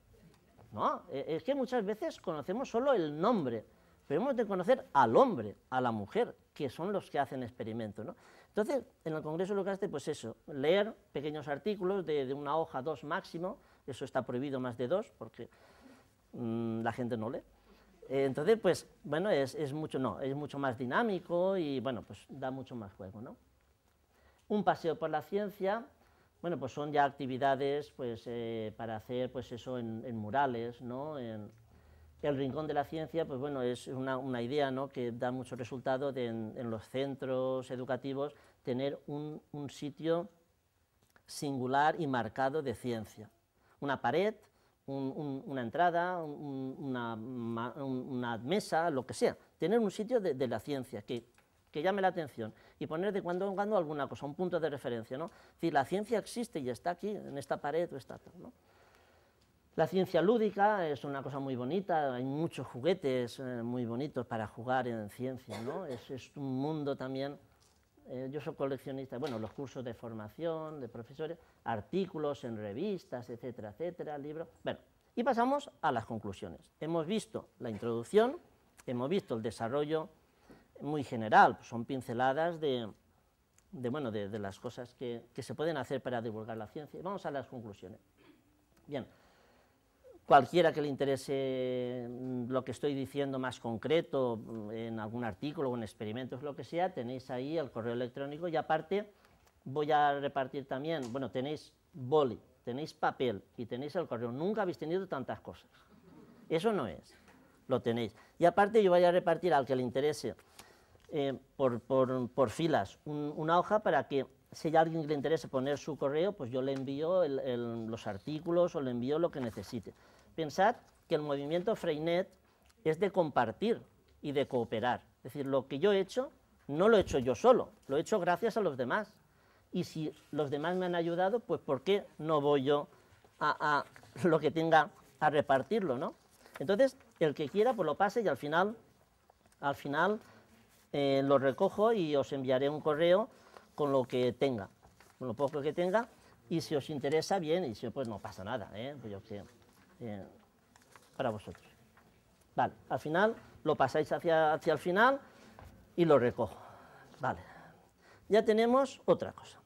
No, es que muchas veces conocemos solo el nombre, pero hemos de conocer al hombre, a la mujer, que son los que hacen experimentos, ¿no? Entonces, en el Congreso lo que hace, pues eso, leer pequeños artículos de, de una hoja, dos máximo, eso está prohibido más de dos, porque mmm, la gente no lee. Eh, entonces, pues, bueno, es, es, mucho, no, es mucho más dinámico y, bueno, pues da mucho más juego, ¿no? Un paseo por la ciencia, bueno, pues son ya actividades, pues, eh, para hacer, pues eso, en, en murales, ¿no? En, El Rincón de la Ciencia, pues bueno, es una, una idea, ¿no?, que da mucho resultado de en, en los centros educativos tener un, un sitio singular y marcado de ciencia. Una pared, un, un, una entrada, un, una, una mesa, lo que sea. Tener un sitio de, de la ciencia que, que llame la atención y poner de cuando en cuando alguna cosa, un punto de referencia, ¿no? Es decir, la ciencia existe y está aquí, en esta pared o está, ¿no? La ciencia lúdica es una cosa muy bonita, hay muchos juguetes eh, muy bonitos para jugar en ciencia, ¿no? Es, es un mundo también, eh, yo soy coleccionista, bueno, los cursos de formación, de profesores, artículos en revistas, etcétera, etcétera, libros, bueno, y pasamos a las conclusiones. Hemos visto la introducción, hemos visto el desarrollo muy general, pues son pinceladas de, de, bueno, de, de las cosas que, que se pueden hacer para divulgar la ciencia, y vamos a las conclusiones. Bien. Cualquiera que le interese lo que estoy diciendo más concreto, en algún artículo o en experimentos, lo que sea, tenéis ahí el correo electrónico y aparte voy a repartir también, bueno, tenéis boli, tenéis papel y tenéis el correo, nunca habéis tenido tantas cosas, eso no es, lo tenéis. Y aparte yo voy a repartir al que le interese eh, por, por, por filas un, una hoja para que si hay alguien que le interese poner su correo, pues yo le envío el, el, los artículos o le envío lo que necesite. Pensad que el movimiento Freinet es de compartir y de cooperar. Es decir, lo que yo he hecho, no lo he hecho yo solo, lo he hecho gracias a los demás. Y si los demás me han ayudado, pues ¿por qué no voy yo a, a lo que tenga a repartirlo, ¿no? Entonces, el que quiera, pues lo pase y al final, al final eh, lo recojo y os enviaré un correo con lo que tenga, con lo poco que tenga, y si os interesa, bien, y si no, pues no pasa nada, ¿eh? Pues yo qué, eh, para vosotros. Vale, al final lo pasáis hacia, hacia el final y lo recojo. Vale, ya tenemos otra cosa.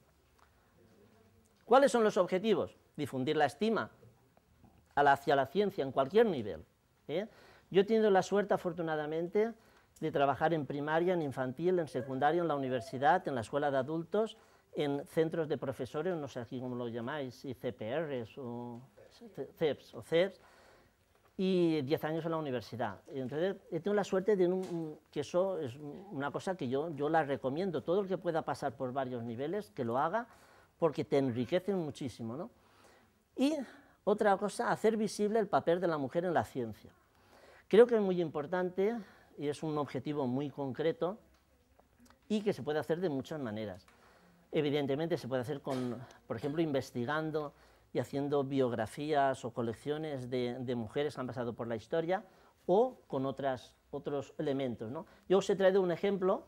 ¿Cuáles son los objetivos? Difundir la estima hacia la ciencia en cualquier nivel, ¿eh? Yo he tenido la suerte, afortunadamente, de trabajar en primaria, en infantil, en secundaria, en la universidad, en la escuela de adultos, en centros de profesores, no sé aquí cómo lo llamáis, I C P Rs o C E Ps o C E Ps, y diez años en la universidad. Entonces, he tenido la suerte de un, que eso es una cosa que yo, yo la recomiendo, todo el que pueda pasar por varios niveles, que lo haga, porque te enriquecen muchísimo, ¿no? Y otra cosa, hacer visible el papel de la mujer en la ciencia. Creo que es muy importante y es un objetivo muy concreto y que se puede hacer de muchas maneras. Evidentemente se puede hacer con, por ejemplo, investigando y haciendo biografías o colecciones de, de mujeres que han pasado por la historia o con otras, otros elementos, ¿no? Yo os he traído un ejemplo.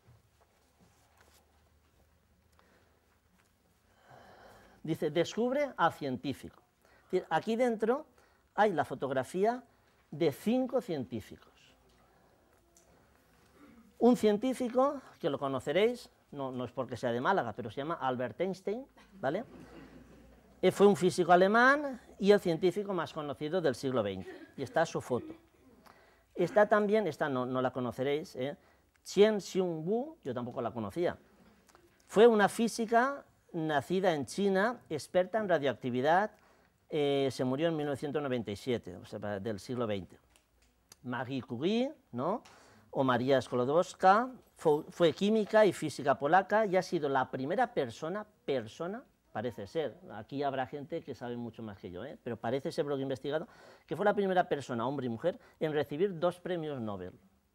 Dice, descubre al científico. Aquí dentro hay la fotografía de cinco científicos. Un científico, que lo conoceréis, no, no es porque sea de Málaga, pero se llama Albert Einstein, ¿vale? Él fue un físico alemán y el científico más conocido del siglo veinte, y está su foto. Está también, esta no, no la conoceréis, ¿eh? Chen Xiongwu, yo tampoco la conocía. Fue una física nacida en China, experta en radioactividad, eh, se murió en mil novecientos noventa y siete, o sea, del siglo veinte. Marie Curie, ¿no?, o María Sklodowska, fue, fue química y física polaca y ha sido la primera persona, persona, parece ser, aquí habrá gente que sabe mucho más que yo, ¿eh? Pero parece ser, por lo que he investigado, que fue la primera persona, hombre y mujer, en recibir dos premios Nobel.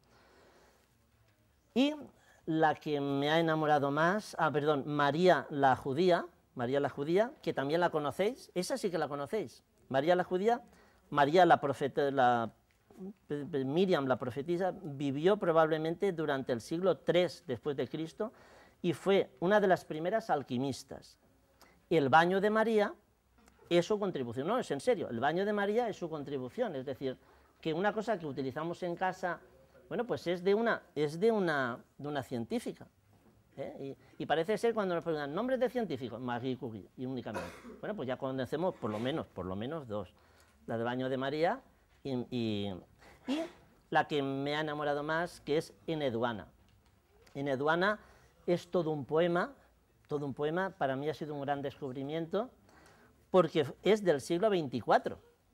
Y la que me ha enamorado más, ah, perdón, María la Judía, María la Judía, que también la conocéis, esa sí que la conocéis, María la Judía, María la profeta, la Miriam, la profetisa, vivió probablemente durante el siglo tres después de Cristo y fue una de las primeras alquimistas. el baño de María es su contribución. No, es en serio, el baño de María es su contribución, es decir, que una cosa que utilizamos en casa, bueno, pues es de una, es de una, de una científica. ¿eh? Y, y parece ser cuando nos preguntan nombres de científicos, Marie Curie, y únicamente. Bueno, pues ya conocemos por lo menos, por lo menos dos, la del baño de María y, y, y la que me ha enamorado más, que es Eneduana. Eneduana es todo un poema, todo un poema, para mí ha sido un gran descubrimiento, porque es del siglo veinticuatro,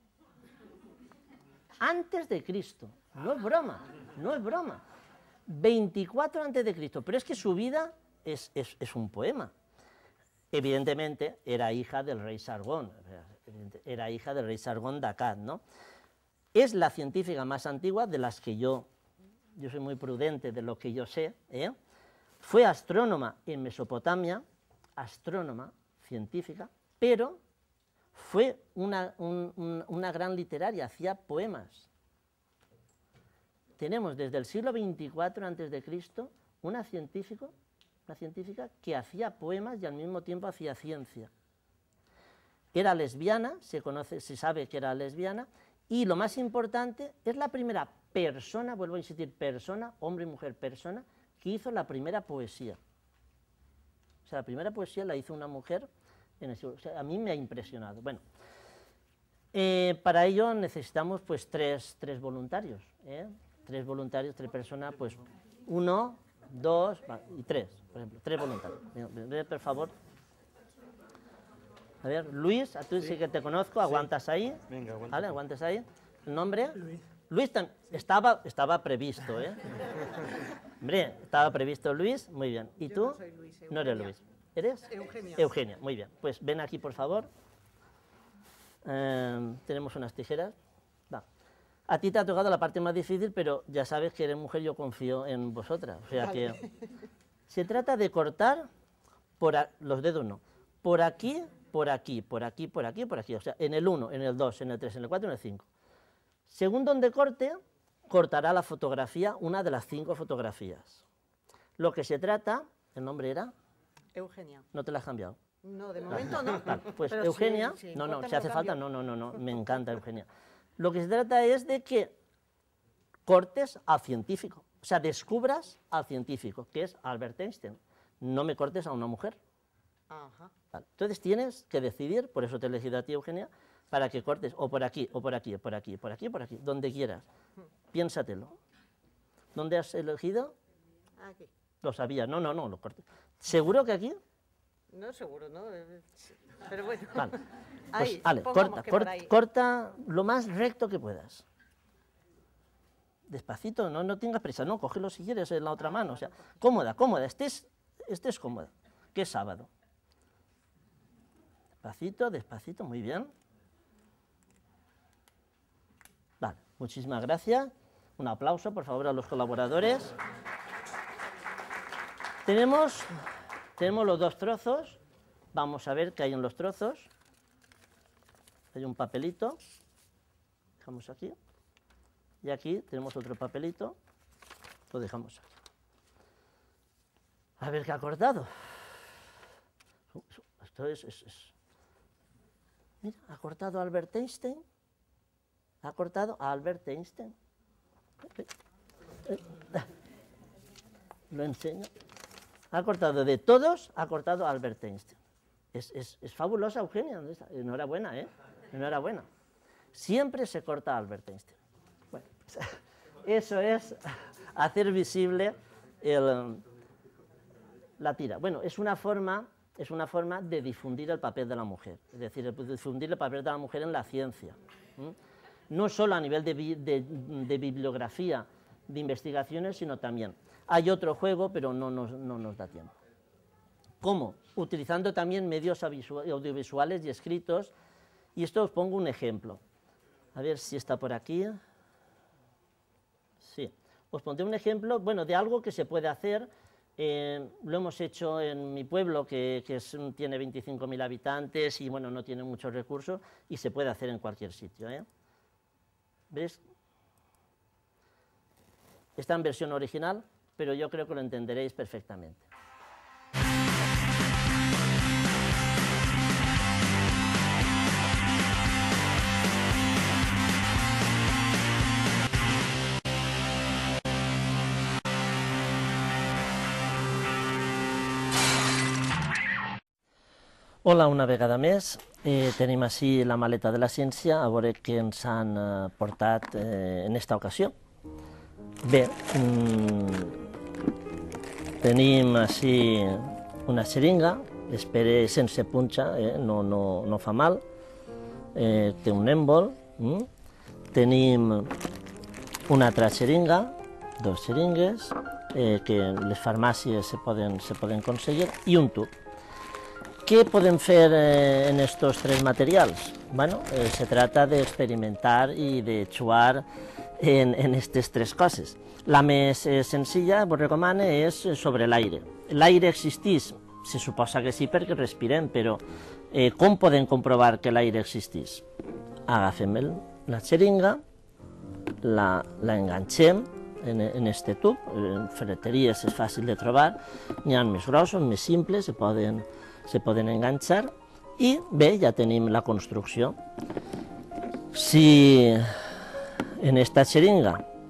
antes de Cristo, no es broma, no es broma, veinticuatro antes de Cristo, pero es que su vida es, es, es un poema. Evidentemente era hija del rey Sargón, era hija del rey Sargón de Akkad, ¿no? Es la científica más antigua de las que yo, yo soy muy prudente de lo que yo sé, ¿eh? Fue astrónoma en Mesopotamia, astrónoma, científica, pero fue una, un, un, una gran literaria, hacía poemas. Tenemos desde el siglo veinticuatro antes de Cristo una científica, una científica que hacía poemas y al mismo tiempo hacía ciencia. Era lesbiana, se conoce, se sabe que era lesbiana, y lo más importante, es la primera persona, vuelvo a insistir, persona, hombre y mujer, persona, que hizo la primera poesía. O sea, la primera poesía la hizo una mujer, en el, o sea, a mí me ha impresionado. Bueno, eh, para ello necesitamos pues tres, tres voluntarios, ¿eh? tres voluntarios, tres personas, pues uno, dos y tres, por ejemplo, tres voluntarios. Ven, por favor. A ver, Luis, a tú sí, sí que te conozco, aguantas sí. ahí. Venga, aguanta. ¿Vale? Aguantas ahí. ¿El nombre? Luis. Luis, estaba, estaba previsto, ¿eh? Hombre, estaba previsto Luis, muy bien. ¿Y tú? No soy Luis, no eres Luis. ¿Eres? Eugenia. Eugenia, muy bien. Pues ven aquí, por favor. Eh, tenemos unas tijeras. Va. A ti te ha tocado la parte más difícil, pero ya sabes que eres mujer, yo confío en vosotras. O sea que se trata de cortar por a, los dedos, no. Por aquí, por aquí, por aquí, por aquí, por aquí. O sea, en el uno, en el dos, en el tres, en el cuatro, en el cinco. Según donde corte, cortará la fotografía, una de las cinco fotografías. Lo que se trata, ¿el nombre era? Eugenia. ¿No te la has cambiado? No, de momento no. Vale, pues pero Eugenia, sí, sí, no, no, corta, si hace lo falta, cambio. no, no, no, no, me encanta Eugenia. Lo que se trata es de que cortes al científico, o sea, descubras al científico, que es Albert Einstein. No me cortes a una mujer. Ajá. Vale. Entonces tienes que decidir, por eso te he elegido a ti, Eugenia, para que cortes o por aquí, o por aquí, o por aquí, o por aquí, o por aquí, donde quieras. Piénsatelo. ¿Dónde has elegido? Aquí. Lo sabía, no, no, no, lo cortes. ¿Seguro que aquí? No, seguro, ¿no? Pero bueno. Vale, pues, ahí, vale corta, corta, corta lo más recto que puedas. Despacito, no, no tengas prisa, no, cógelo si quieres en la otra mano, o sea, cómoda, cómoda, estés, estés cómoda, que es sábado. Despacito, despacito, muy bien. Vale, muchísimas gracias. Un aplauso, por favor, a los colaboradores. Tenemos, tenemos los dos trozos. Vamos a ver qué hay en los trozos. Hay un papelito. Dejamos aquí. Y aquí tenemos otro papelito. Lo dejamos aquí. A ver qué ha cortado. Esto es... es, es. Mira, ha cortado Albert Einstein. Ha cortado a Albert Einstein. Lo enseño. Ha cortado de todos, ha cortado a Albert Einstein. Es, es, es fabulosa, Eugenia. Enhorabuena, ¿eh? Enhorabuena. Siempre se corta a Albert Einstein. Bueno, eso es hacer visible el, la tira. Bueno, es una forma, es una forma de difundir el papel de la mujer. Es decir, difundir el papel de la mujer en la ciencia. ¿Mm? No solo a nivel de, de, de bibliografía, de investigaciones, sino también. Hay otro juego, pero no nos, no nos da tiempo. ¿Cómo? Utilizando también medios audiovisuales y escritos, y esto os pongo un ejemplo. A ver si está por aquí. Sí. Os pondré un ejemplo, bueno, de algo que se puede hacer. Eh, lo hemos hecho en mi pueblo, que, que es, tiene veinticinco mil habitantes y, bueno, no tiene muchos recursos, y se puede hacer en cualquier sitio, ¿eh? ¿Ves? Está en versión original, pero yo creo que lo entenderéis perfectamente. Hola una vegada més. Eh, tenim així la maleta de la ciència, a veure què ens han eh, portat eh, en esta ocasió. Bé, mm, tenim així una xeringa, espere sense punxa, eh, no, no, no fa mal, eh, té un èmbol, mm? Tenim una altra xeringa, dos xeringues, eh, que les farmàcies se poden, se poden aconseguir, i un tub. ¿Qué pueden hacer eh, en estos tres materiales? Bueno, eh, se trata de experimentar y de chuar en, en estas tres coses. La més eh, senzilla, vos recomano, és sobre l'aire. L'aire existeix? Se suposa que sí perquè respirem, però eh, com podem comprovar que l'aire existeix? Agafem el, la xeringa, la, la enganxem en, en este tub, en ferreteries és fàcil de trobar, n'hi ha més grossos, més simples, se poden, se poden enganxar, i bé, ja tenim la construcció. Si en esta xeringa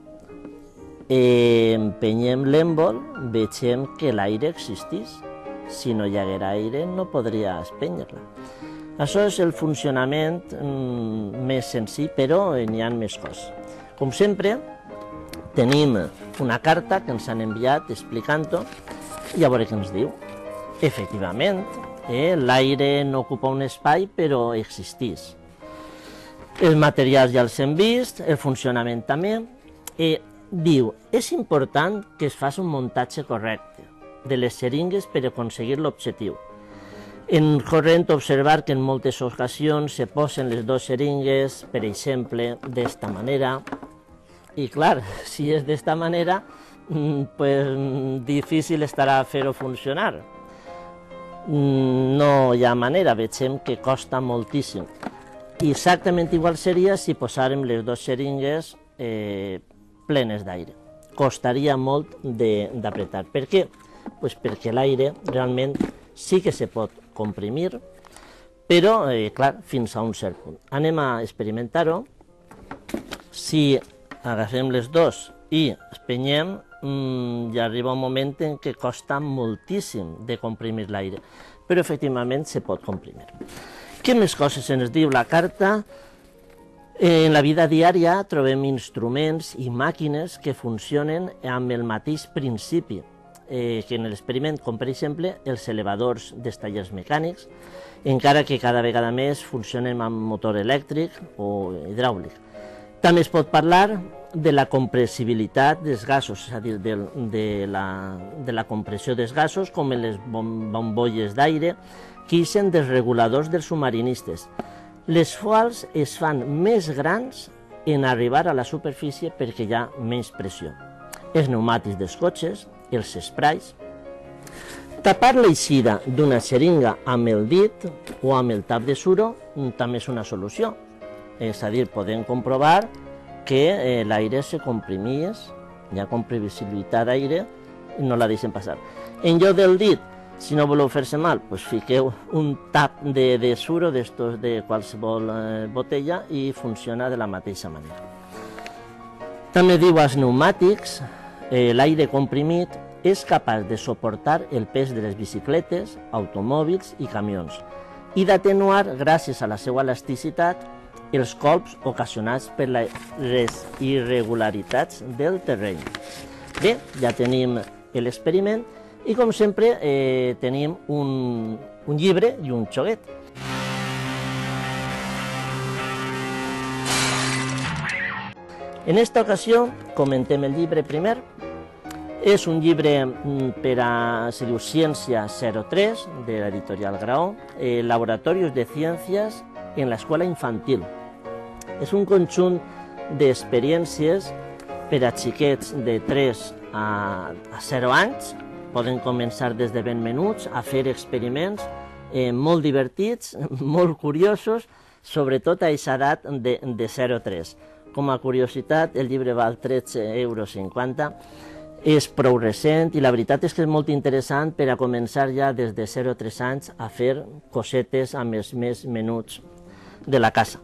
eh, empenyem l'èmbol, vegem que l'aire existeix. Si no hi haguera aire, no podria espènyer-la. Això és el funcionament mm, més senzill, però n'hi ha més coses. Com sempre, tenim una carta que ens han enviat explicant-ho, i a veure què ens diu. Efectivament, eh, l'aire no ocupa un espai, però existeix. Els materials ja els hem vist, el funcionament també. Eh, diu, és important que es faci un muntatge correcte de les xeringues per aconseguir l'objectiu. En corrent observar que en moltes ocasions se posen les dues xeringues, per exemple, d'esta manera. I clar, si és d'esta manera, pues, difícil estarà fer-ho funcionar. No hi ha manera, vegem que costa moltíssim. I exactament igual seria si posàrem les dues xeringues eh, plenes d'aire. Costaria molt d'apretar. Per què? Pues perquè l'aire realment sí que se pot comprimir, però, eh, clar, fins a un cert punt. Anem a experimentar-ho. Si agafem les dos i espenyem, mmm, ja arriba un moment en què costa moltíssim de comprimir l'aire, però efectivament se pot comprimir. Què més coses ens diu la carta? En la vida diària trobem instruments i màquines que funcionen amb el mateix principi eh, que en l'experiment, com per exemple els elevadors dels tallers mecànics, encara que cada vegada més funcionen amb motor elèctric o hidràulic. També es pot parlar de la compressibilitat dels gasos, és a dir, de, de, la, de la compressió dels gasos, com en les bom bombolles d'aire, que ixen dels reguladors dels submarinistes, les quals es fan més grans en arribar a la superfície perquè hi ha menys pressió. Els pneumàtics dels cotxes, els sprays. Tapar l'eixida d'una xeringa amb el dit o amb el tap de suro també és una solució. És a dir, podem comprovar que eh, l'aire se comprimís, hi ha compressibilitat d'aire i no la deixen passar. En lloc del dit, si no voleu fer-se mal, pues fiqueu un tap de, de suro d'estos de qualsevol eh, botella i funciona de la mateixa manera. També diu als pneumàtics, eh, l'aire comprimit és capaç de suportar el pes de les bicicletes, automòbils i camions i d'atenuar, gràcies a la seva elasticitat, els colps ocasionats per les irregularitats del terreny. Bé, ja tenim l'experiment i, com sempre, eh, tenim un, un llibre i un xoguet. En esta ocasió comentem el llibre primer. És un llibre per a, se diu Ciència zero tres, de l'editorial Graó, eh, Laboratorios de Ciencias en l'escola infantil. És un conjunt d'experiències per a xiquets de tres a zero anys. Poden començar des de ben menuts a fer experiments eh, molt divertits, molt curiosos, sobretot a aquesta edat de, de zero a tres. Com a curiositat, el llibre val tretze euros cinquanta. És prou recent i la veritat és que és molt interessant per a començar ja des de zero a tres anys a fer cosetes amb els més menuts de la casa.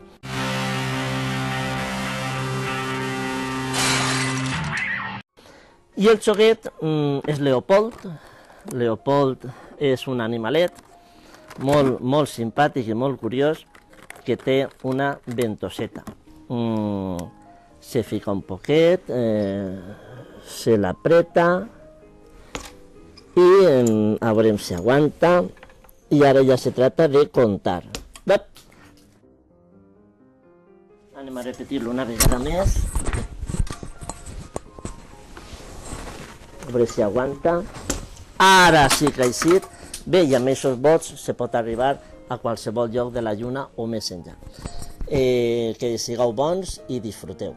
I el xoguet mm, és Leopold. Leopold és un animalet molt, molt simpàtic i molt curiós, que té una ventoseta. Mm, se fica un poquet, eh, se l'apreta i eh, a veure si aguanta, i ara ja se trata de contar. Ep. Anem a repetir-lo una vegada més. A veure si aguanta. Ara sí que ha eixit. Bé, i amb aquests vots se pot arribar a qualsevol lloc de la lluna o més enllà. Eh, que sigueu bons y disfruteu.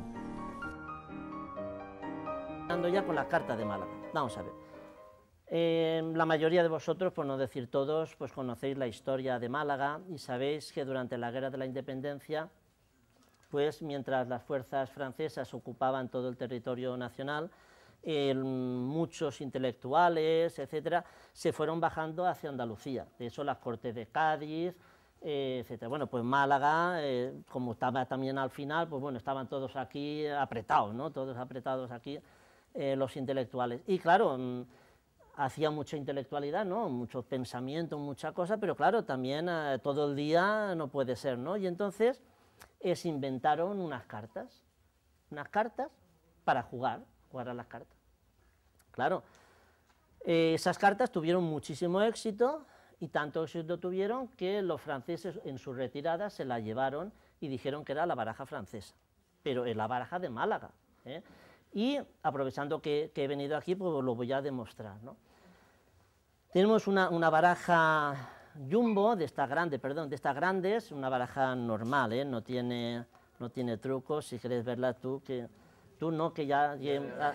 Ando ya con la carta de Málaga. Vamos a ver. Eh, la mayoría de vosotros, por no decir todos, pues conocéis la historia de Málaga y sabéis que durante la Guerra de la Independencia, pues mientras las fuerzas francesas ocupaban todo el territorio nacional, eh, muchos intelectuales, etcétera, se fueron bajando hacia Andalucía. De eso las Cortes de Cádiz, eh, etcétera. Bueno, pues Málaga, eh, como estaba también al final, pues bueno, estaban todos aquí apretados, ¿no? Todos apretados aquí, eh, los intelectuales. Y claro, mmm, hacía mucha intelectualidad, ¿no? Mucho pensamiento, mucha cosa, pero claro, también eh, todo el día no puede ser, ¿no? Y entonces eh, se inventaron unas cartas, unas cartas para jugar, jugar a las cartas. Claro, eh, esas cartas tuvieron muchísimo éxito y tanto éxito tuvieron que los franceses en su retirada se la llevaron y dijeron que era la baraja francesa, pero es la baraja de Málaga, ¿eh? Y aprovechando que, que he venido aquí, pues lo voy a demostrar, ¿no? Tenemos una, una baraja jumbo, de estas grandes, perdón, de estas grandes, una baraja normal, ¿eh? No tiene, no tiene trucos, si quieres verla tú, que tú no, que ya... ya, ya,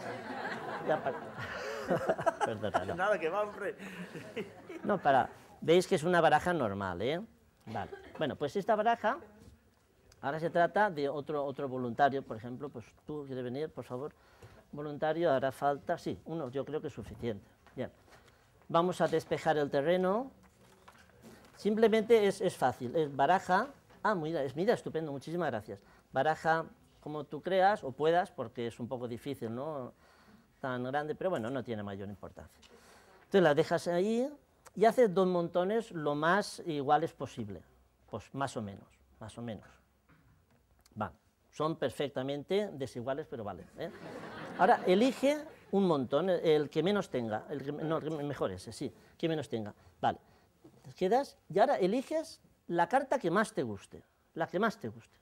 ya Perdona, no. Nada, que va, hombre. No, para, veis que es una baraja normal, ¿eh? Vale. Bueno, pues esta baraja, ahora se trata de otro, otro voluntario, por ejemplo, pues tú quieres venir, por favor, voluntario, hará falta, sí, uno, yo creo que es suficiente. Bien. Vamos a despejar el terreno, simplemente es, es fácil, es baraja, ah, mira, es, mira, estupendo, muchísimas gracias, baraja como tú creas o puedas, porque es un poco difícil, ¿no?, tan grande, pero bueno, no tiene mayor importancia. Entonces la dejas ahí y haces dos montones lo más iguales posible, pues más o menos, más o menos, vale, son perfectamente desiguales, pero vale, ¿eh? Ahora elige un montón, el que menos tenga, el, que, no, el mejor ese, sí, que menos tenga, vale, te quedas y ahora eliges la carta que más te guste, la que más te guste,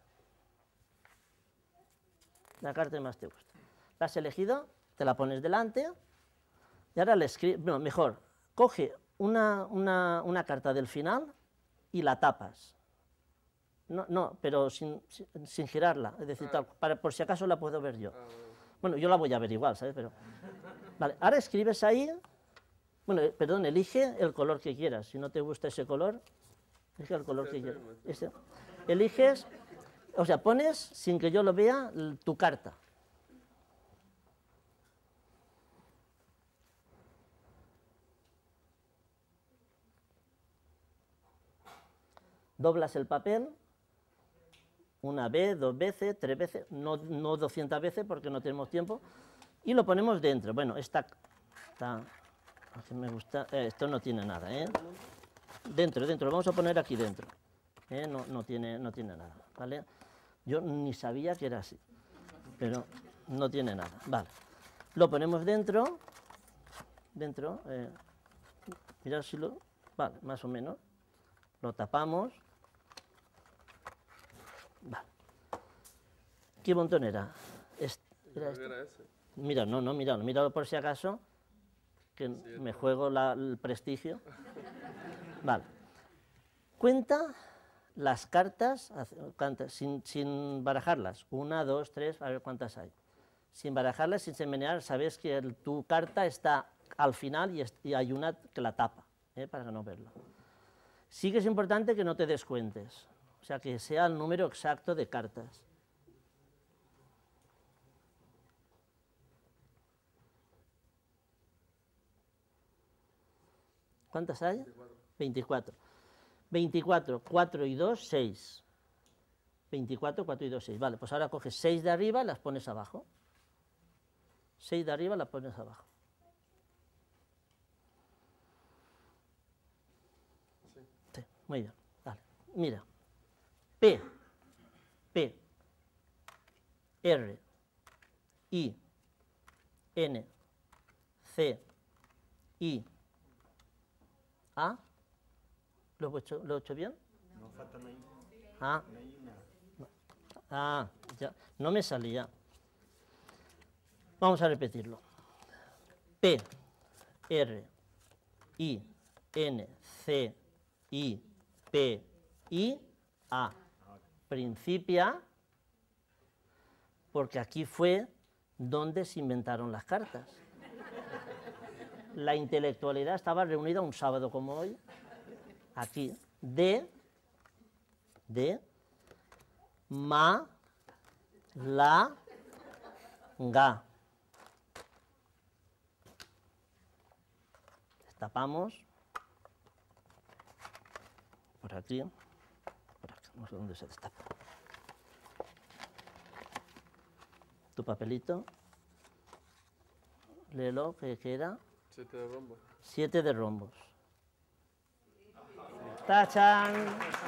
la carta que más te guste, la has elegido, te la pones delante y ahora le escribes, no, mejor, coge una, una, una carta del final y la tapas, no, no, pero sin, sin, sin girarla, es decir, tal, para, por si acaso la puedo ver yo. Bueno, yo la voy a ver igual, ¿sabes? Pero, vale, ahora escribes ahí, bueno, eh, perdón, elige el color que quieras. Si no te gusta ese color, elige el color que quieras. Ese. Eliges, o sea, pones, sin que yo lo vea, tu carta. Doblas el papel, una vez, dos veces, tres veces, no, no doscientas veces porque no tenemos tiempo, y lo ponemos dentro. Bueno, esta, esta me gusta, eh, esto no tiene nada, ¿eh? Dentro, dentro, lo vamos a poner aquí dentro, ¿eh? No, no, tiene, no tiene nada, ¿vale? Yo ni sabía que era así, pero no tiene nada, vale. Lo ponemos dentro, dentro, eh, mirad si lo, vale, más o menos, lo tapamos. Vale. ¿Qué montón era? Este, ¿era este? Era ese. Mira, no, no, míralo, míralo por si acaso, que sí, me juego la, el prestigio. Vale. Cuenta las cartas, sin, sin barajarlas. Una, dos, tres, a ver cuántas hay. Sin barajarlas, sin semenear, sabes que el, tu carta está al final y, es, y hay una que la tapa, ¿eh? Para no verlo. Sí que es importante que no te descuentes. O sea, que sea el número exacto de cartas. ¿Cuántas hay? veinticuatro. veinticuatro, cuatro y dos, seis. veinticuatro, cuatro y dos, seis. Vale, pues ahora coges seis de arriba y las pones abajo. seis de arriba las pones abajo. Sí. Muy bien, vale. Mira, P, P, R, I, N, C, I, A. ¿Lo he hecho, lo he hecho bien? No, falta una I. Ah, Una I, una A. ah, ya, no me salía. Vamos a repetirlo. P, R, I, N, C, I, P, I, A. Principia, porque aquí fue donde se inventaron las cartas. La intelectualidad estaba reunida un sábado como hoy, aquí. D, D, ma, la, ga. Destapamos. Por aquí. Por acá. No sé dónde se destapa. Tu papelito. Léelo, ¿qué queda? Siete de rombo. Siete de rombos. ¡Tachan!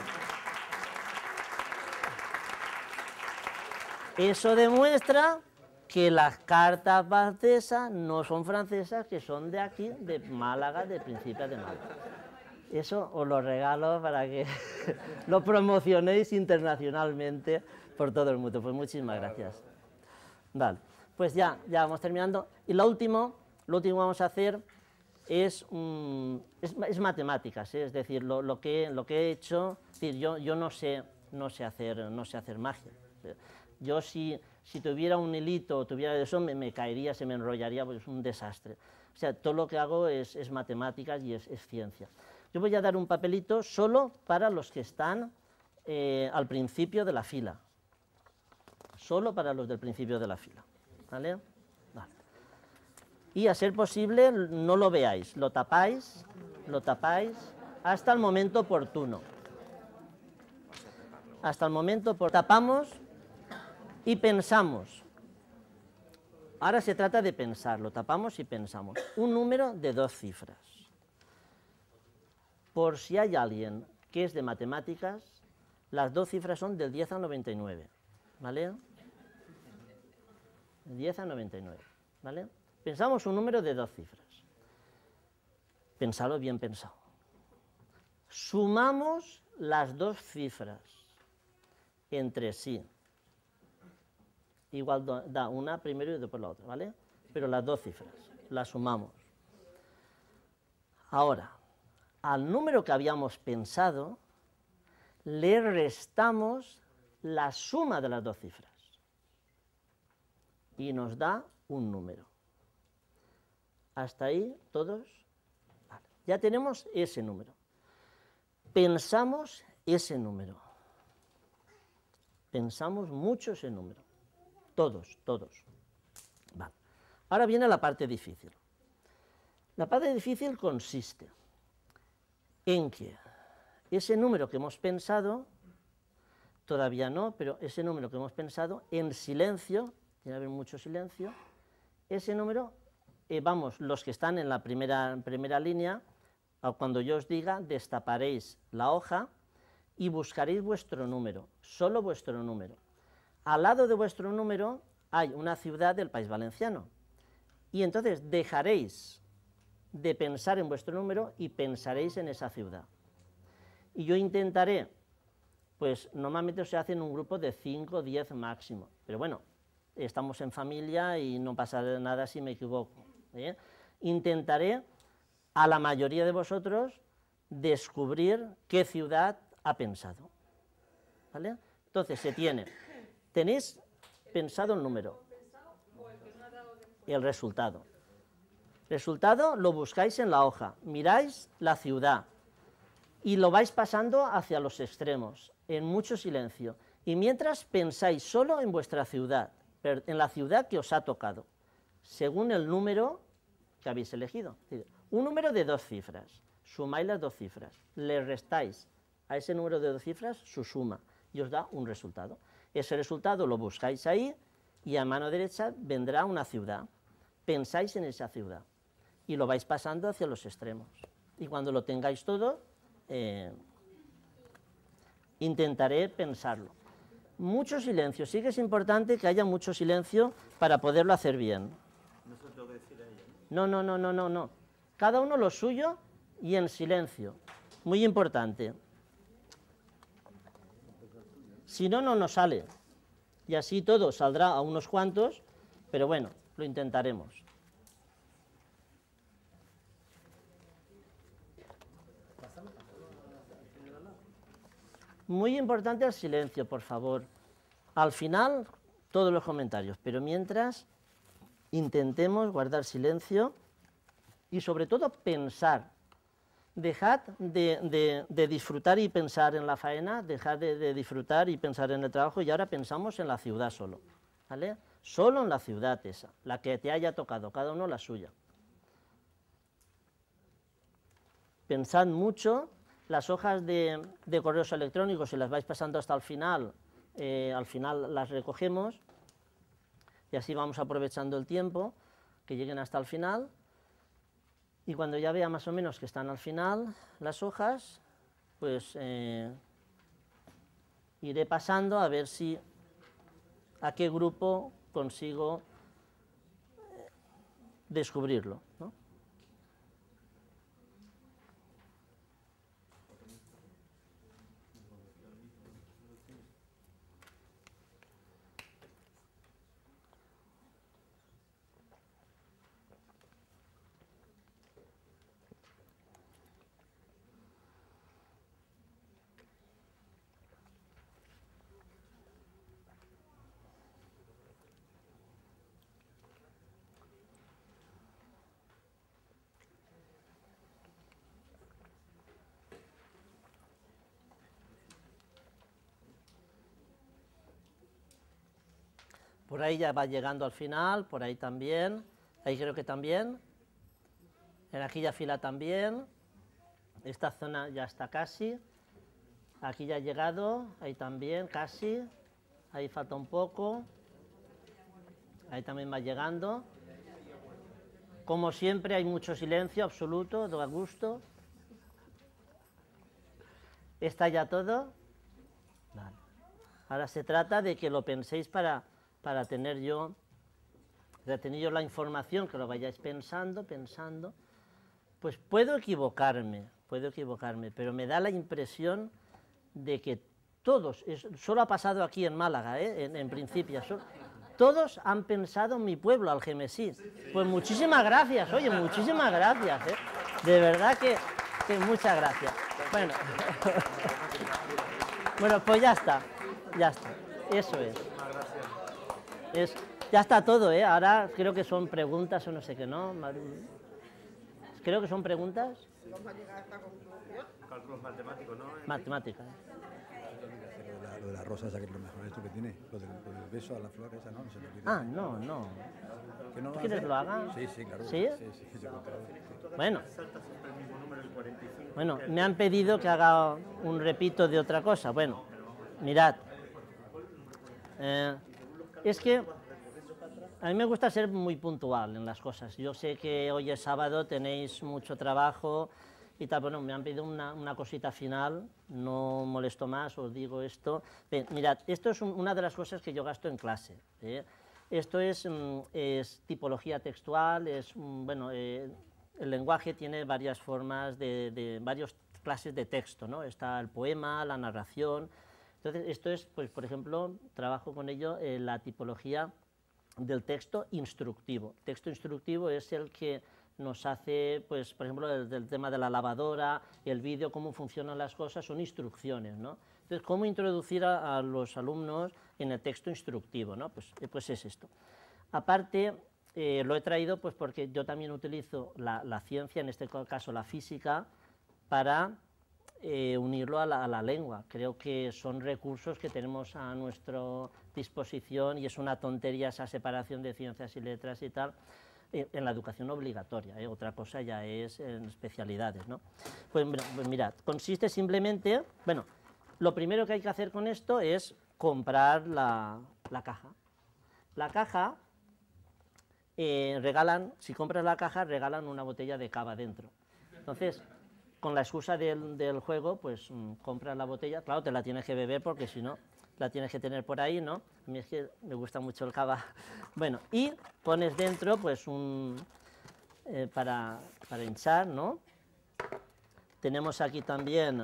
Eso demuestra que las cartas francesas no son francesas, que son de aquí, de Málaga, de Principia de Málaga. Eso os lo regalo para que lo promocionéis internacionalmente por todo el mundo. Pues muchísimas gracias. Vale, pues ya, ya vamos terminando. Y lo último, lo último que vamos a hacer es, um, es, es matemáticas, ¿eh? Es decir, lo, lo, que, lo que he hecho, es decir, yo, yo no, sé, no, sé hacer, no sé hacer magia. Yo si, si tuviera un hilito o tuviera eso, me, me caería, se me enrollaría, pues es un desastre. O sea, todo lo que hago es, es matemáticas y es, es ciencia. Yo voy a dar un papelito solo para los que están eh, al principio de la fila. Solo para los del principio de la fila. ¿Vale? Vale. Y a ser posible, no lo veáis, lo tapáis, lo tapáis hasta el momento oportuno. Hasta el momento oportuno. Tapamos y pensamos. Ahora se trata de pensar, lo tapamos y pensamos. Un número de dos cifras. Por si hay alguien que es de matemáticas, las dos cifras son del diez al noventa y nueve. ¿Vale? diez al noventa y nueve. ¿Vale? Pensamos un número de dos cifras. Pensadlo bien pensado. Sumamos las dos cifras entre sí. Igual da una primero y después la otra, ¿vale? Pero las dos cifras, las sumamos. Ahora, al número que habíamos pensado, le restamos la suma de las dos cifras. Y nos da un número. ¿Hasta ahí todos? Vale. Ya tenemos ese número. Pensamos ese número. Pensamos mucho ese número. Todos, todos. Vale. Ahora viene la parte difícil. La parte difícil consiste en que ese número que hemos pensado, todavía no, pero ese número que hemos pensado, en silencio, tiene que haber mucho silencio, ese número, eh, vamos, los que están en la primera, primera línea, cuando yo os diga, destaparéis la hoja y buscaréis vuestro número, solo vuestro número. Al lado de vuestro número hay una ciudad del País Valenciano. Y entonces dejaréis de pensar en vuestro número y pensaréis en esa ciudad. Y yo intentaré, pues normalmente se hace en un grupo de cinco o diez máximo. Pero bueno, estamos en familia y no pasa nada si me equivoco, ¿eh? Intentaré a la mayoría de vosotros descubrir qué ciudad ha pensado. ¿Vale? Entonces se tiene... Tenéis pensado el número, el resultado. Resultado lo buscáis en la hoja, miráis la ciudad y lo vais pasando hacia los extremos, en mucho silencio. Y mientras pensáis solo en vuestra ciudad, en la ciudad que os ha tocado, según el número que habéis elegido. Un número de dos cifras, sumáis las dos cifras, le restáis a ese número de dos cifras su suma y os da un resultado. Ese resultado lo buscáis ahí y a mano derecha vendrá una ciudad. Pensáis en esa ciudad y lo vais pasando hacia los extremos. Y cuando lo tengáis todo, eh, intentaré pensarlo. Mucho silencio, sí que es importante que haya mucho silencio para poderlo hacer bien. No se lo tengo que decir a ella, No, no, no, no, no, no. Cada uno lo suyo y en silencio. Muy importante. Si no, no nos sale. Y así todo saldrá a unos cuantos, pero bueno, lo intentaremos. Muy importante el silencio, por favor. Al final, todos los comentarios, pero mientras intentemos guardar silencio y sobre todo pensar. Dejad de, de, de disfrutar y pensar en la faena, dejad de, de disfrutar y pensar en el trabajo y ahora pensamos en la ciudad solo, ¿vale? Solo en la ciudad esa, la que te haya tocado, cada uno la suya. Pensad mucho. Las hojas de, de correos electrónicos, si las vais pasando hasta el final, eh, al final las recogemos y así vamos aprovechando el tiempo, que lleguen hasta el final. Y cuando ya vea más o menos que están al final las hojas, pues eh, iré pasando a ver si a qué grupo consigo descubrirlo, ¿no? Por ahí ya va llegando al final, por ahí también, ahí creo que también, en aquella fila también, esta zona ya está casi, aquí ya ha llegado, ahí también, casi, ahí falta un poco, ahí también va llegando. Como siempre hay mucho silencio absoluto, da gusto. ¿Está ya todo? Vale. Ahora se trata de que lo penséis para... para tener yo, para tener yo la información, que lo vayáis pensando, pensando, pues puedo equivocarme, puedo equivocarme, pero me da la impresión de que todos, es, solo ha pasado aquí en Málaga, ¿eh? en, en principio, solo, todos han pensado en mi pueblo, Algemesí. Pues muchísimas gracias, oye, muchísimas gracias, ¿eh? De verdad que, que muchas gracias. Bueno, bueno, pues ya está, ya está, eso es. Es, ya está todo, ¿eh? Ahora creo que son preguntas o no sé qué, ¿no? Creo que son preguntas. ¿Vamos a llegar a esta conclusión? Cálculos matemáticos, ¿no? Matemáticas. Lo de la, lo de la rosa esa que es lo mejor esto que tiene, lo del, lo del beso a la flor esa, ¿no? No se me olvida. Ah, no, no. ¿Que no ¿Tú quieres que lo haga? Sí, sí, claro. ¿Sí? Sí, sí, sí, Bueno. Bueno, me han pedido que haga un repito de otra cosa. Bueno, mirad. Eh, Es que a mí me gusta ser muy puntual en las cosas. Yo sé que hoy es sábado, tenéis mucho trabajo y tal. Bueno, me han pedido una, una cosita final, no molesto más, os digo esto. Bien, mirad, esto es un, una de las cosas que yo gasto en clase, ¿eh? Esto es, es tipología textual, es, bueno, eh, el lenguaje tiene varias formas, de, de varias clases de texto, ¿no? Está el poema, la narración. Entonces, esto es, pues, por ejemplo, trabajo con ello en la tipología del texto instructivo. Texto instructivo es el que nos hace, pues, por ejemplo, el, el tema de la lavadora, el vídeo, cómo funcionan las cosas, son instrucciones, ¿no? Entonces, cómo introducir a, a los alumnos en el texto instructivo, ¿no? Pues, pues es esto. Aparte, eh, lo he traído pues porque yo también utilizo la, la ciencia, en este caso la física, para Eh, unirlo a la, a la lengua. Creo que son recursos que tenemos a nuestra disposición y es una tontería esa separación de ciencias y letras y tal, eh, en la educación obligatoria, ¿eh? Otra cosa ya es en especialidades, ¿no? Pues, pues mirad, consiste simplemente, bueno, lo primero que hay que hacer con esto es comprar la, la caja. La caja, eh, regalan, si compras la caja, regalan una botella de cava dentro. Entonces, con la excusa del, del juego, pues mmm, compras la botella, claro, te la tienes que beber porque si no, la tienes que tener por ahí, ¿no? A mí es que me gusta mucho el cava. Bueno, y pones dentro, pues, un... Eh, para, para hinchar, ¿no? Tenemos aquí también,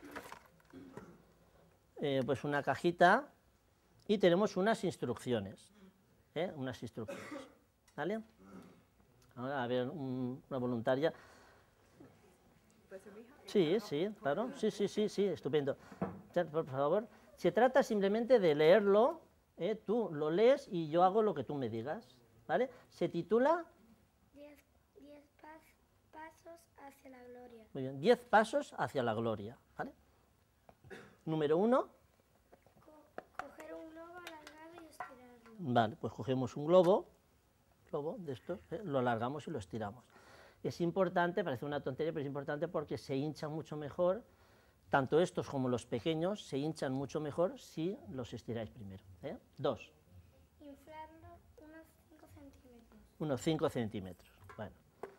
eh, pues, una cajita y tenemos unas instrucciones, ¿eh? Unas instrucciones, ¿vale? Ahora, a ver, un, una voluntaria. ¿Puede ser mi hija? Sí, sí, claro, sí, sí, sí, sí, estupendo. Por favor, se trata simplemente de leerlo, ¿eh? Tú lo lees y yo hago lo que tú me digas, ¿vale? Se titula... Diez, diez pas, pasos hacia la gloria. Muy bien, diez pasos hacia la gloria, ¿vale? Número uno. Co coger un globo alargado y estirarlo. Vale, pues cogemos un globo, globo de estos, ¿eh? Lo alargamos y lo estiramos. Es importante, parece una tontería, pero es importante porque se hincha mucho mejor, tanto estos como los pequeños se hinchan mucho mejor si los estiráis primero, ¿eh? Dos. Inflarlo unos cinco centímetros. Unos cinco centímetros, bueno.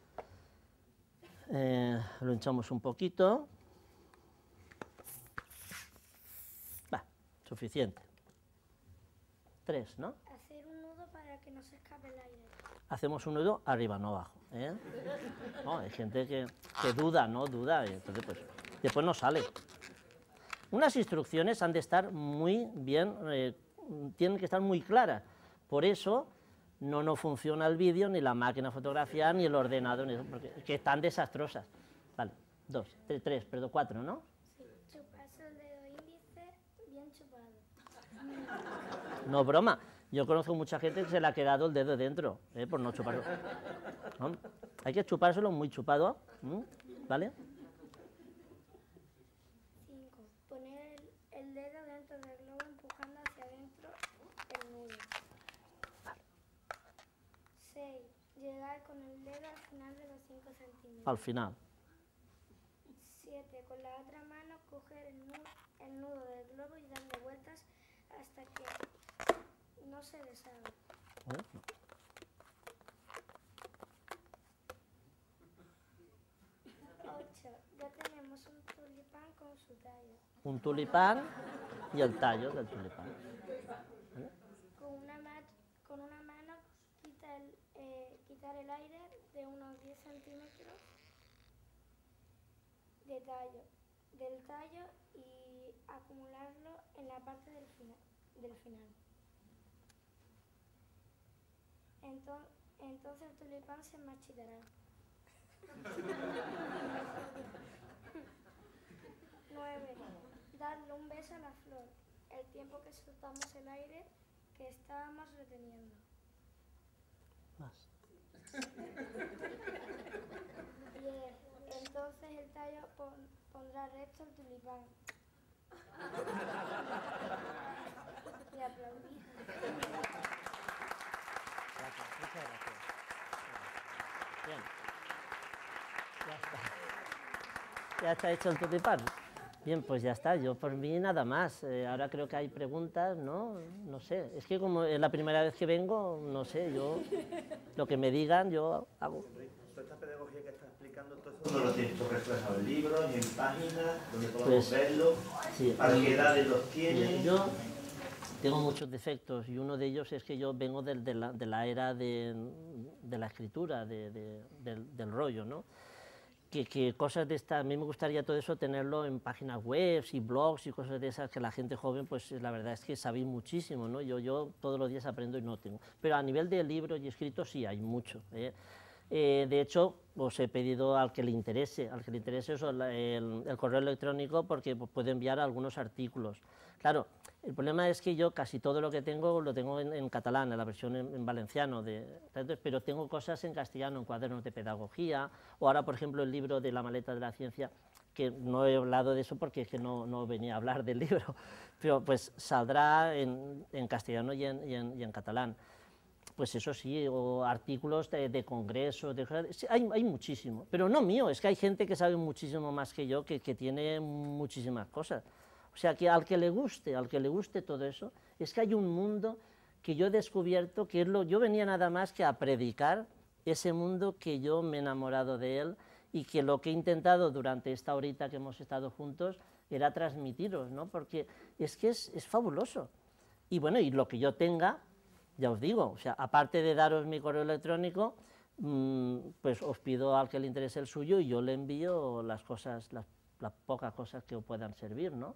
Eh, lo hinchamos un poquito. Va, suficiente. Tres, ¿no? Hacer un nudo para que no se escape el aire. Hacemos un nudo arriba, no abajo, ¿eh? No, hay gente que, que duda, ¿no? Duda, y entonces pues después no sale. Unas instrucciones han de estar muy bien, eh, tienen que estar muy claras. Por eso no nos funciona el vídeo, ni la máquina fotografía, ni el ordenador, ni, porque que están desastrosas. Vale, dos, tres, tres, perdón, cuatro, ¿no? Sí, chuparse el dedo índice bien chupado. No, broma. Yo conozco mucha gente que se le ha quedado el dedo dentro, ¿eh? Por no chuparlo. ¿No? Hay que chupárselo muy chupado, ¿m? ¿Vale? cinco. Poner el, el dedo dentro del globo empujando hacia adentro el nudo. seis. Llegar con el dedo al final de los cinco centímetros. Al final. siete. Con la otra mano coger el nudo, el nudo del globo y darle vueltas hasta que no se deshaga. ¿Eh? No. ocho. Ya tenemos un tulipán con su tallo. Un tulipán y el tallo del tulipán. ¿Vale? Con una, ma con una mano quita el, eh, quitar el aire de unos diez centímetros de tallo, del tallo y acumularlo en la parte del, fina del final. Enton entonces el tulipán se marchitará. nueve. Darle un beso a la flor, el tiempo que soltamos el aire que estábamos reteniendo. Más. diez. Entonces el tallo pon pondrá recto el tulipán. Y aplaudí. Gracias, muchas gracias. Bien. Ya está. Ya está hecho el tulipán. Bien, pues ya está. Yo por mí nada más. Eh, ahora creo que hay preguntas, ¿no? No sé. Es que como es la primera vez que vengo, no sé, yo lo que me digan yo hago. Toda esta pedagogía que estás explicando, todo eso, ¿dónde lo tienes tú reflejado? ¿En libros, en páginas, donde podamos Pues, verlo? sí, ¿Para eh, qué edades los tienes? Bien, yo tengo muchos defectos y uno de ellos es que yo vengo del- de, la, de la era de, de la escritura, de- de- del, del rollo, ¿no? Que, que cosas de esta, a mí me gustaría todo eso tenerlo en páginas web y blogs y cosas de esas que la gente joven, pues la verdad es que sabe muchísimo, ¿no? Yo, yo todos los días aprendo y no tengo. Pero a nivel de libros y escritos sí hay mucho, ¿eh? Eh, de hecho, os he pedido al que le interese, al que le interese eso, el, el, el correo electrónico, porque pues, puedo enviar algunos artículos. Claro, el problema es que yo casi todo lo que tengo lo tengo en, en catalán, en la versión en, en valenciano, de, pero tengo cosas en castellano, en cuadernos de pedagogía, o ahora, por ejemplo, el libro de La maleta de la ciencia, que no he hablado de eso porque es que no, no venía a hablar del libro, pero pues saldrá en, en castellano y en, y en, y en catalán. Pues eso sí, o artículos de, de congresos, de, sí, hay, hay muchísimo, pero no mío, es que hay gente que sabe muchísimo más que yo, que, que tiene muchísimas cosas. O sea, que al que le guste, al que le guste todo eso, es que hay un mundo que yo he descubierto, que es lo, yo venía nada más que a predicar ese mundo que yo me he enamorado de él y que lo que he intentado durante esta horita que hemos estado juntos era transmitiros, ¿no? Porque es que es, es fabuloso. Y bueno, y lo que yo tenga, ya os digo, o sea, aparte de daros mi correo electrónico, mmm, pues os pido al que le interese el suyo y yo le envío las cosas, las, las pocas cosas que os puedan servir, ¿no?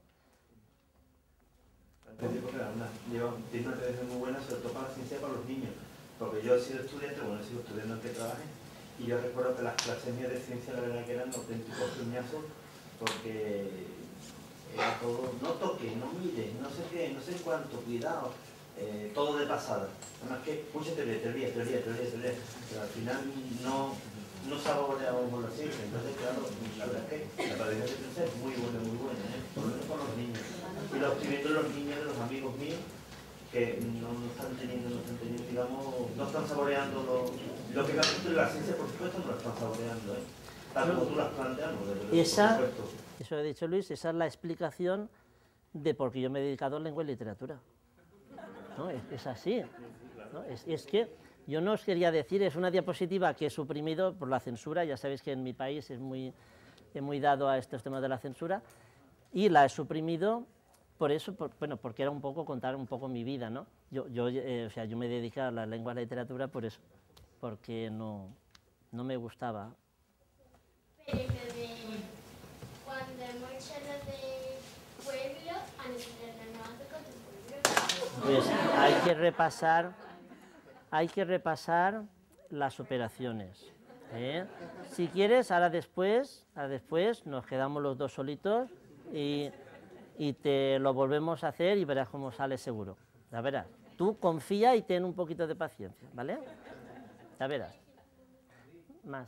Porque una, lleva, tiene una tradición muy buena, sobre todo para la ciencia para los niños. Porque yo he sido estudiante, bueno, he sido estudiante en que trabaje, y yo recuerdo que las clases mías de ciencia, la verdad que eran auténticos piñazos, porque era todo, no toques, no mires, no sé qué, no sé cuánto, cuidado, eh, todo de pasada. Además que mucha teoría, teoría, teoría, teoría, teoría, pero al final no, no saboreamos la ciencia. Entonces, claro, la verdad es que la tradición de ciencia es muy buena, muy buena, ¿eh? Por lo menos con los niños. Y lo estoy viendo en los niños de los amigos míos, que no, no están teniendo, no están teniendo, digamos, no están saboreando lo, lo que la cultura y la ciencia, por supuesto, no lo están saboreando, ¿eh? Tal como tú las planteas, no, desde luego, esa, por supuesto. Eso ha dicho Luis, esa es la explicación de por qué yo me he dedicado a lengua y literatura. ¿No? Es, es así. ¿No? Es, es que yo no os quería decir, es una diapositiva que he suprimido por la censura, ya sabéis que en mi país es muy, es muy dado a estos temas de la censura, y la he suprimido por eso, por, bueno, porque era un poco contar un poco mi vida, ¿no? Yo, yo, eh, o sea, yo me dediqué a la lengua y la literatura por eso, porque no, no me gustaba. Pero de cuando hemos hecho lo de pueblo, a nosotros no nos Pues hay que repasar, hay que repasar las operaciones, ¿eh? Si quieres, ahora después, ahora después nos quedamos los dos solitos y... y te lo volvemos a hacer y verás cómo sale seguro. Ya verás. Tú confía y ten un poquito de paciencia, ¿vale? Ya verás. Más.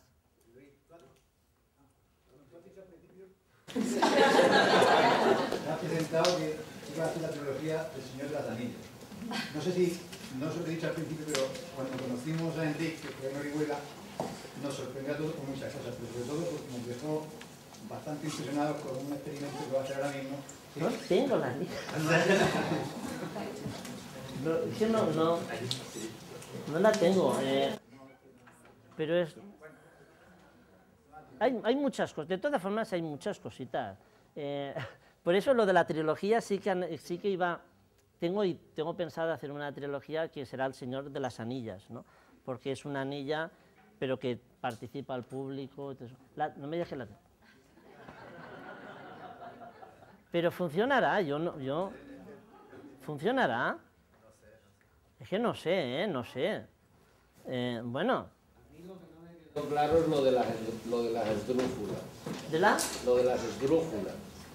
Me ha presentado que iba a hacer la trilogía del Señor de las Anillas. No sé si, no os lo he dicho al principio, pero cuando conocimos a Enrique, que fue en Orihuela, nos sorprendió a todos con muchas cosas, pero sobre todo porque nos dejó bastante impresionados con un experimento que va a hacer ahora mismo. No tengo las listas. No, es que no, no, no la tengo. Eh, pero es... Hay, hay muchas cosas, de todas formas hay muchas cositas. Eh, por eso lo de la trilogía sí que, sí que iba... Tengo, y tengo pensado hacer una trilogía que será El Señor de las Anillas, ¿no? Porque es una anilla, pero que participa al público. La, no me dejes la... Pero funcionará, yo no, yo... ¿Funcionará? Es que no sé, ¿eh? No sé. Eh, bueno. A mí lo que no me quedó claro es lo de las, lo de las esdrújulas. ¿De la? Lo de las esdrújulas.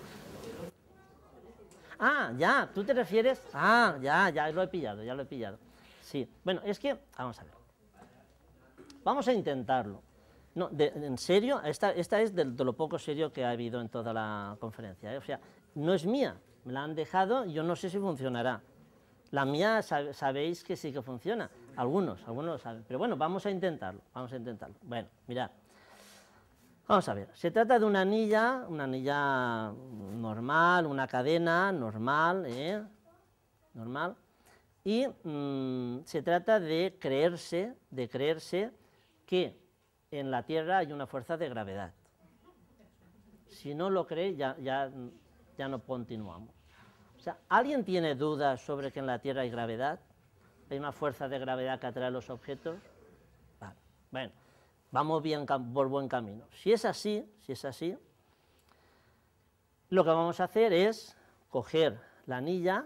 Ah, ya, ¿tú te refieres? Ah, ya, ya lo he pillado, ya lo he pillado. Sí, bueno, es que, vamos a ver. Vamos a intentarlo. No, de, en serio, esta, esta es de, de lo poco serio que ha habido en toda la conferencia, ¿eh? O sea, no es mía, me la han dejado y yo no sé si funcionará. La mía sab, sabéis que sí que funciona, algunos, algunos lo saben, pero bueno, vamos a intentarlo, vamos a intentarlo. Bueno, mirad, vamos a ver, se trata de una anilla, una anilla normal, una cadena normal, ¿eh? Normal, y mmm, se trata de creerse, de creerse que en la Tierra hay una fuerza de gravedad. Si no lo cree, ya, ya, ya no continuamos. O sea, ¿alguien tiene dudas sobre que en la Tierra hay gravedad? ¿Hay una fuerza de gravedad que atrae los objetos? Vale. Bueno, vamos bien por buen camino. Si es así, si es así, lo que vamos a hacer es coger la anilla,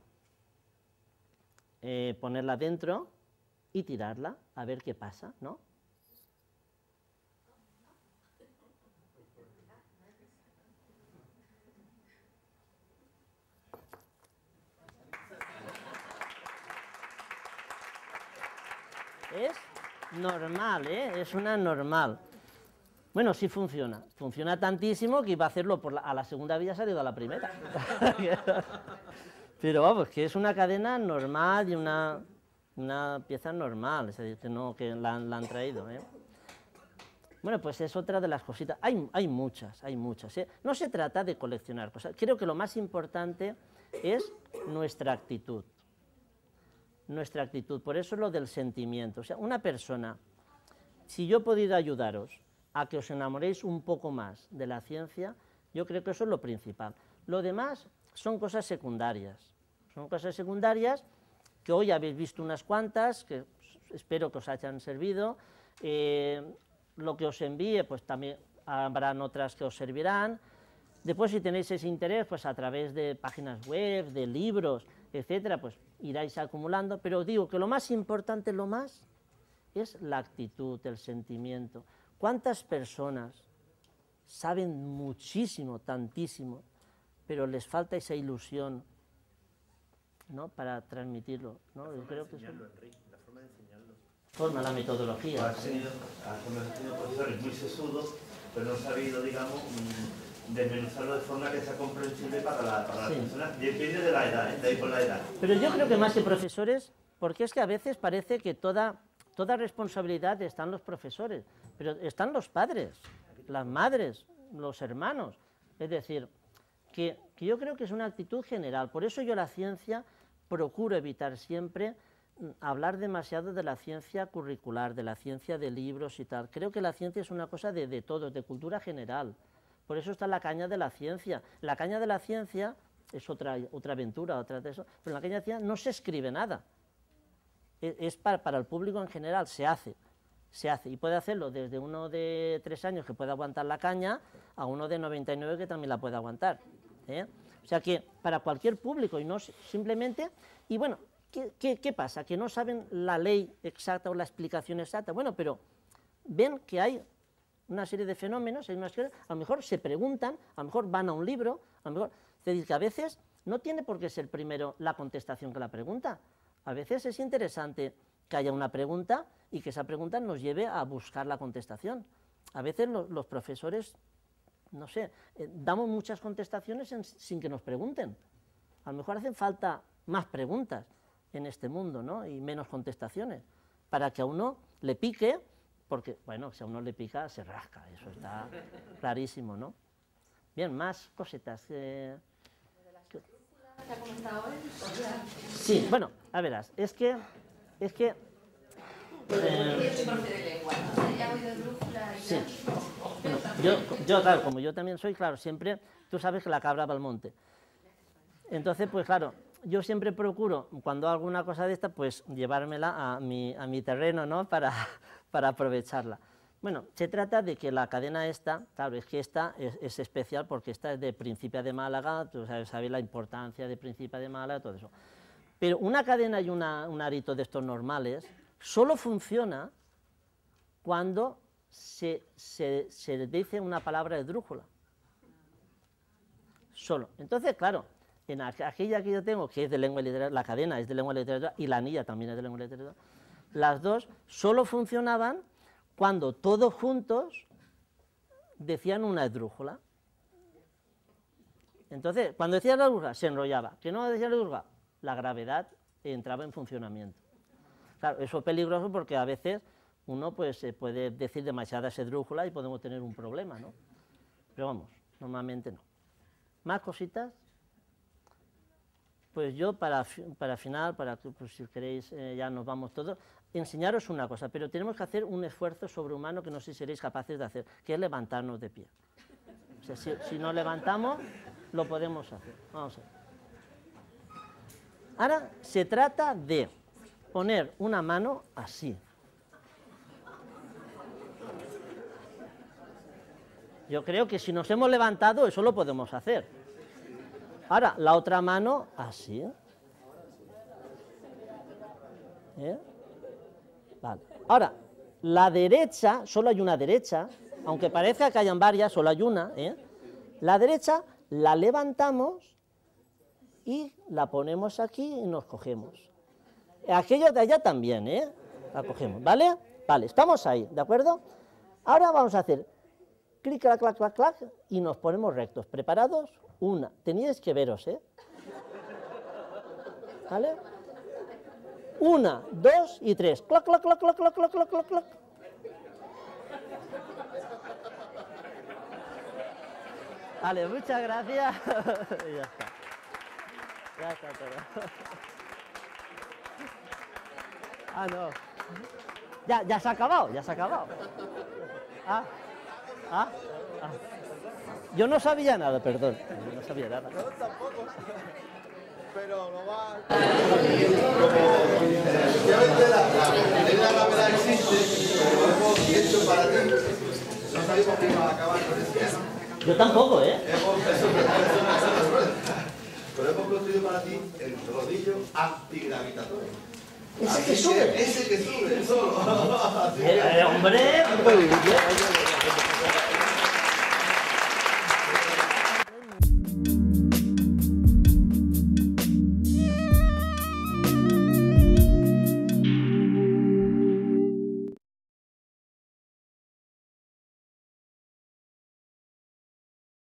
eh, ponerla dentro y tirarla, a ver qué pasa, ¿no? Es normal, ¿eh? Es una normal. Bueno, sí funciona. Funciona tantísimo que iba a hacerlo por la, a la segunda vez, ha salido a la primera. Pero vamos, que es una cadena normal y una, una pieza normal, es decir, que no, que la, la han traído, ¿eh? Bueno, pues es otra de las cositas. Hay, hay muchas, hay muchas, ¿eh? No se trata de coleccionar cosas. Creo que lo más importante es nuestra actitud. Nuestra actitud, por eso es lo del sentimiento. O sea, una persona, si yo he podido ayudaros a que os enamoréis un poco más de la ciencia. Yo creo que eso es lo principal. Lo demás son cosas secundarias, son cosas secundarias que hoy habéis visto unas cuantas, que espero que os hayan servido. Eh, lo que os envíe, pues también habrán otras que os servirán. Después, si tenéis ese interés, pues a través de páginas web, de libros, etcétera, pues iráis acumulando. Pero os digo que lo más importante, lo más, es la actitud, el sentimiento. ¿Cuántas personas saben muchísimo, tantísimo, pero les falta esa ilusión, ¿no?, para transmitirlo, ¿no? Yo creo que eso... La forma de enseñarlo. Forma, la metodología. Has tenido, has tenido profesores muy sesudos, pero no han sabido, digamos, desmenuzarlo de forma que sea comprensible para la, para Sí. las personas. Depende de la edad, ¿eh? De ahí por la edad. Pero yo creo que más que profesores, porque es que a veces parece que toda, toda responsabilidad está en los profesores, pero están los padres, las madres, los hermanos. Es decir, que, que yo creo que es una actitud general. Por eso yo la ciencia procuro evitar siempre hablar demasiado de la ciencia curricular, de la ciencia de libros y tal. Creo que la ciencia es una cosa de, de todos, de cultura general. Por eso está la caña de la ciencia. La caña de la ciencia es otra, otra aventura, otra de eso, pero en la caña de la ciencia no se escribe nada. Es, es para, para el público en general, se hace. Se hace, y puede hacerlo desde uno de tres años que puede aguantar la caña a uno de noventa y nueve que también la puede aguantar, ¿eh? O sea que para cualquier público y no simplemente, y bueno, ¿qué, qué, qué pasa? Que no saben la ley exacta o la explicación exacta, bueno, pero ven que hay una serie de fenómenos, hay una serie, a lo mejor se preguntan, a lo mejor van a un libro, a lo mejor, es decir, que a veces no tiene por qué ser primero la contestación que la pregunta, a veces es interesante que haya una pregunta y que esa pregunta nos lleve a buscar la contestación. A veces lo, los profesores, no sé, eh, damos muchas contestaciones en, sin que nos pregunten. A lo mejor hacen falta más preguntas en este mundo, ¿no?, y menos contestaciones, para que a uno le pique, porque, bueno, si a uno le pica, se rasca, eso está clarísimo, ¿no? Bien, más cositas. Eh, ¿Te ha comentado él? sí, bueno, a verás, es que... Es que eh, Yo soy profe de lengua, ¿no? Ya he oído brújula y sí. ya. Bueno, yo, yo, claro, como yo también soy, claro, siempre, tú sabes que la cabra va al monte. Entonces, pues claro, yo siempre procuro, cuando hago una cosa de esta, pues llevármela a mi, a mi terreno, ¿no?, para, para aprovecharla. Bueno, se trata de que la cadena esta, claro, es que esta es, es especial porque esta es de Principia de Málaga, tú sabes, sabes la importancia de Principia de Málaga, todo eso. Pero una cadena y una, un arito de estos normales solo funciona cuando se, se, se dice una palabra esdrújula. Solo. Entonces, claro, en aquella que yo tengo, que es de lengua y literatura, la cadena es de lengua y literatura, y la anilla también es de lengua y literatura, las dos solo funcionaban cuando todos juntos decían una esdrújula. Entonces, cuando decía la esdrújula, se enrollaba. Que no decía la esdrújula, la gravedad entraba en funcionamiento. Claro, eso es peligroso porque a veces uno pues puede decir demasiadas esdrújulas y podemos tener un problema, ¿no? Pero vamos, normalmente no. ¿Más cositas? Pues yo para, para final, para que pues, si queréis eh, ya nos vamos todos, enseñaros una cosa, pero tenemos que hacer un esfuerzo sobrehumano que no sé si seréis capaces de hacer, que es levantarnos de pie. O sea, si, si nos levantamos, lo podemos hacer. Vamos a ver. Ahora se trata de poner una mano así. Yo creo que si nos hemos levantado, eso lo podemos hacer. Ahora, la otra mano así. ¿Eh? Vale. Ahora, la derecha, solo hay una derecha, aunque parezca que hayan varias, solo hay una. ¿eh? La derecha la levantamos y la ponemos aquí y nos cogemos. Aquellos de allá también, ¿eh? La cogemos, ¿vale? Vale, estamos ahí, ¿de acuerdo? Ahora vamos a hacer clic, clac, clac, clac, clac, y nos ponemos rectos. ¿Preparados? Una. Teníais que veros, ¿eh? ¿Vale? Una, dos y tres. Clac, clac, clac, clac, clac, clac, clac, clac, clac. Vale, muchas gracias. Y ya está. Ya está todo. Ah, no. Ya, ya se ha acabado, ya se ha acabado. Ah. Ah, ah. Yo no sabía nada, perdón. Yo no sabía nada. Yo tampoco. Pero lo va... Efectivamente, la, la, la gravedad existe, pero lo hemos hecho para ti. No sabíamos que iba a acabar con esto. Yo tampoco, ¿eh? Hemos, pero hemos construido para ti el rodillo antigravitatorio. Ese que sube. Ese que sube, solo. Eh, hombre.